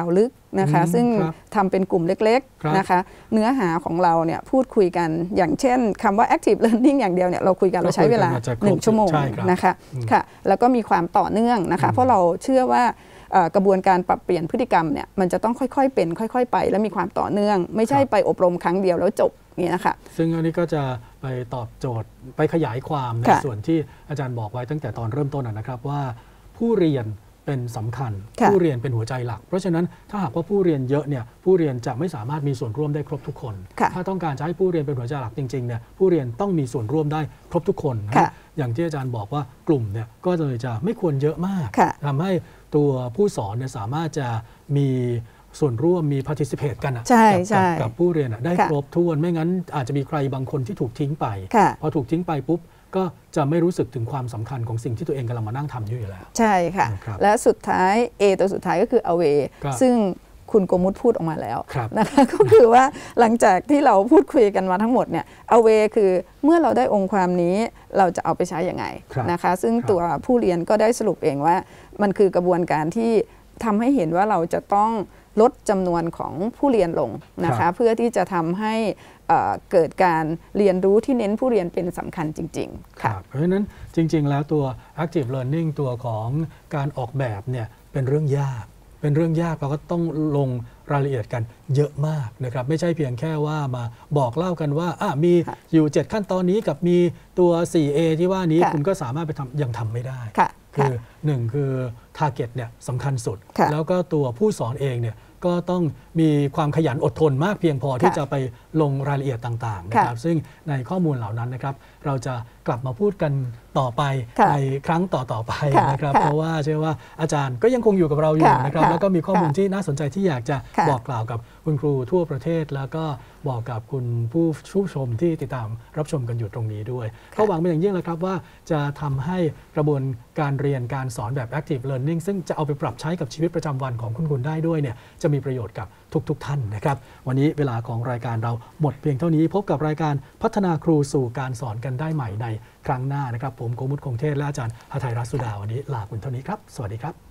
นะคะซึ่งทำเป็นกลุ่มเล็กๆนะคะเนื้อหาของเราเนี่ยพูดคุยกันอย่างเช่นคำว่า active learning อย่างเดียวเนี่ยเราคุยกันเราใช้เวลา1 ชั่วโมงนะคะค่ะแล้วก็มีความต่อเนื่องนะคะเพราะเราเชื่อว่ากระบวนการปรับเปลี่ยนพฤติกรรมเนี่ยมันจะต้องค่อยๆเป็นค่อยๆไปและมีความต่อเนื่องไม่ใช่ไปอบรมครั้งเดียวแล้วจบนี่นะคะซึ่งอันนี้ก็จะไปตอบโจทย์ไปขยายความในส่วนที่อาจารย์บอกไว้ตั้งแต่ตอนเริ่มต้นนะครับว่าผู้เรียนเป็นสำคัญผู้เรียนเป็นหัวใจหลักเพราะฉะนั้นถ้าหากว่าผู้เรียนเยอะเนี่ยผู้เรียนจะไม่สามารถมีส่วนร่วมได้ครบทุกคนถ้าต้องการจะให้ผู้เรียนเป็นหัวใจหลักจริงๆเนี่ยผู้เรียนต้องมีส่วนร่วมได้ครบทุกคนอย่างที่อาจารย์บอกว่ากลุ่มเนี่ยก็เลยจะไม่ควรเยอะมากทำให้ตัวผู้สอนเนี่ยสามารถจะมีส่วนร่วมมี participate กันกับผู้เรียนได้ครบถ้วนไม่งั้นอาจจะมีใครบางคนที่ถูกทิ้งไปพอถูกทิ้งไปปุ๊บก็จะไม่รู้สึกถึงความสำคัญของสิ่งที่ตัวเองกำลังมานั่งทำอยู่แล้วใช่ค่ะและสุดท้าย A ตัวสุดท้ายก็คือ away ซึ่งคุณโกมุตพูดออกมาแล้วนะคะก็คือว่าหลังจากที่เราพูดคุยกันมาทั้งหมดเนี่ย away คือเมื่อเราได้องค์ความนี้เราจะเอาไปใช้อย่างไงนะคะซึ่งตัวผู้เรียนก็ได้สรุปเองว่ามันคือกระบวนการที่ทำให้เห็นว่าเราจะต้องลดจำนวนของผู้เรียนลงนะคะเพื่อที่จะทำให้เกิดการเรียนรู้ที่เน้นผู้เรียนเป็นสำคัญจริงๆค่ะเพราะฉะนั้นจริงๆแล้วตัว active learning ตัวของการออกแบบเนี่ยเป็นเรื่องยากเราก็ต้องลงรายละเอียดกันเยอะมากนะครับไม่ใช่เพียงแค่ว่ามาบอกเล่ากันว่ามีอยู่7ขั้นตอนนี้กับมีตัว 4A ที่ว่านี้คุณก็สามารถไปทำยังทำไม่ได้คือ1คือ target เนี่ยสำคัญสุดแล้วก็ตัวผู้สอนเองเนี่ยก็ต้องมีความขยันอดทนมากเพียงพอที่จะไปลงรายละเอียดต่างๆนะครับซึ่งในข้อมูลเหล่านั้นนะครับเราจะกลับมาพูดกันต่อไปในครั้งต่อๆไปนะครับเพราะว่าเชื่อว่าอาจารย์ก็ยังคงอยู่กับเราอยู่นะครับแล้วก็มีข้อมูลที่น่าสนใจที่อยากจะบอกกล่าวกับคุณครูทั่วประเทศแล้วก็บอกกับคุณผู้ชมที่ติดตามรับชมกันอยู่ตรงนี้ด้วยก็หวังเป็นอย่างยิ่งเลยครับว่าจะทำให้กระบวนการเรียนการสอนแบบ active learning ซึ่งจะเอาไปปรับใช้กับชีวิตประจำวันของคุณได้ด้วยเนี่ยจะมีประโยชน์กับทุกท่านนะครับวันนี้เวลาของรายการเราหมดเพียงเท่านี้พบกับรายการพัฒนาครูสู่การสอนกันได้ใหม่ในครั้งหน้านะครับผมโกมุต คงเทศและอาจารย์หทัยรัตน์สุดาวันนี้ลาคุณเท่านี้ครับสวัสดีครับ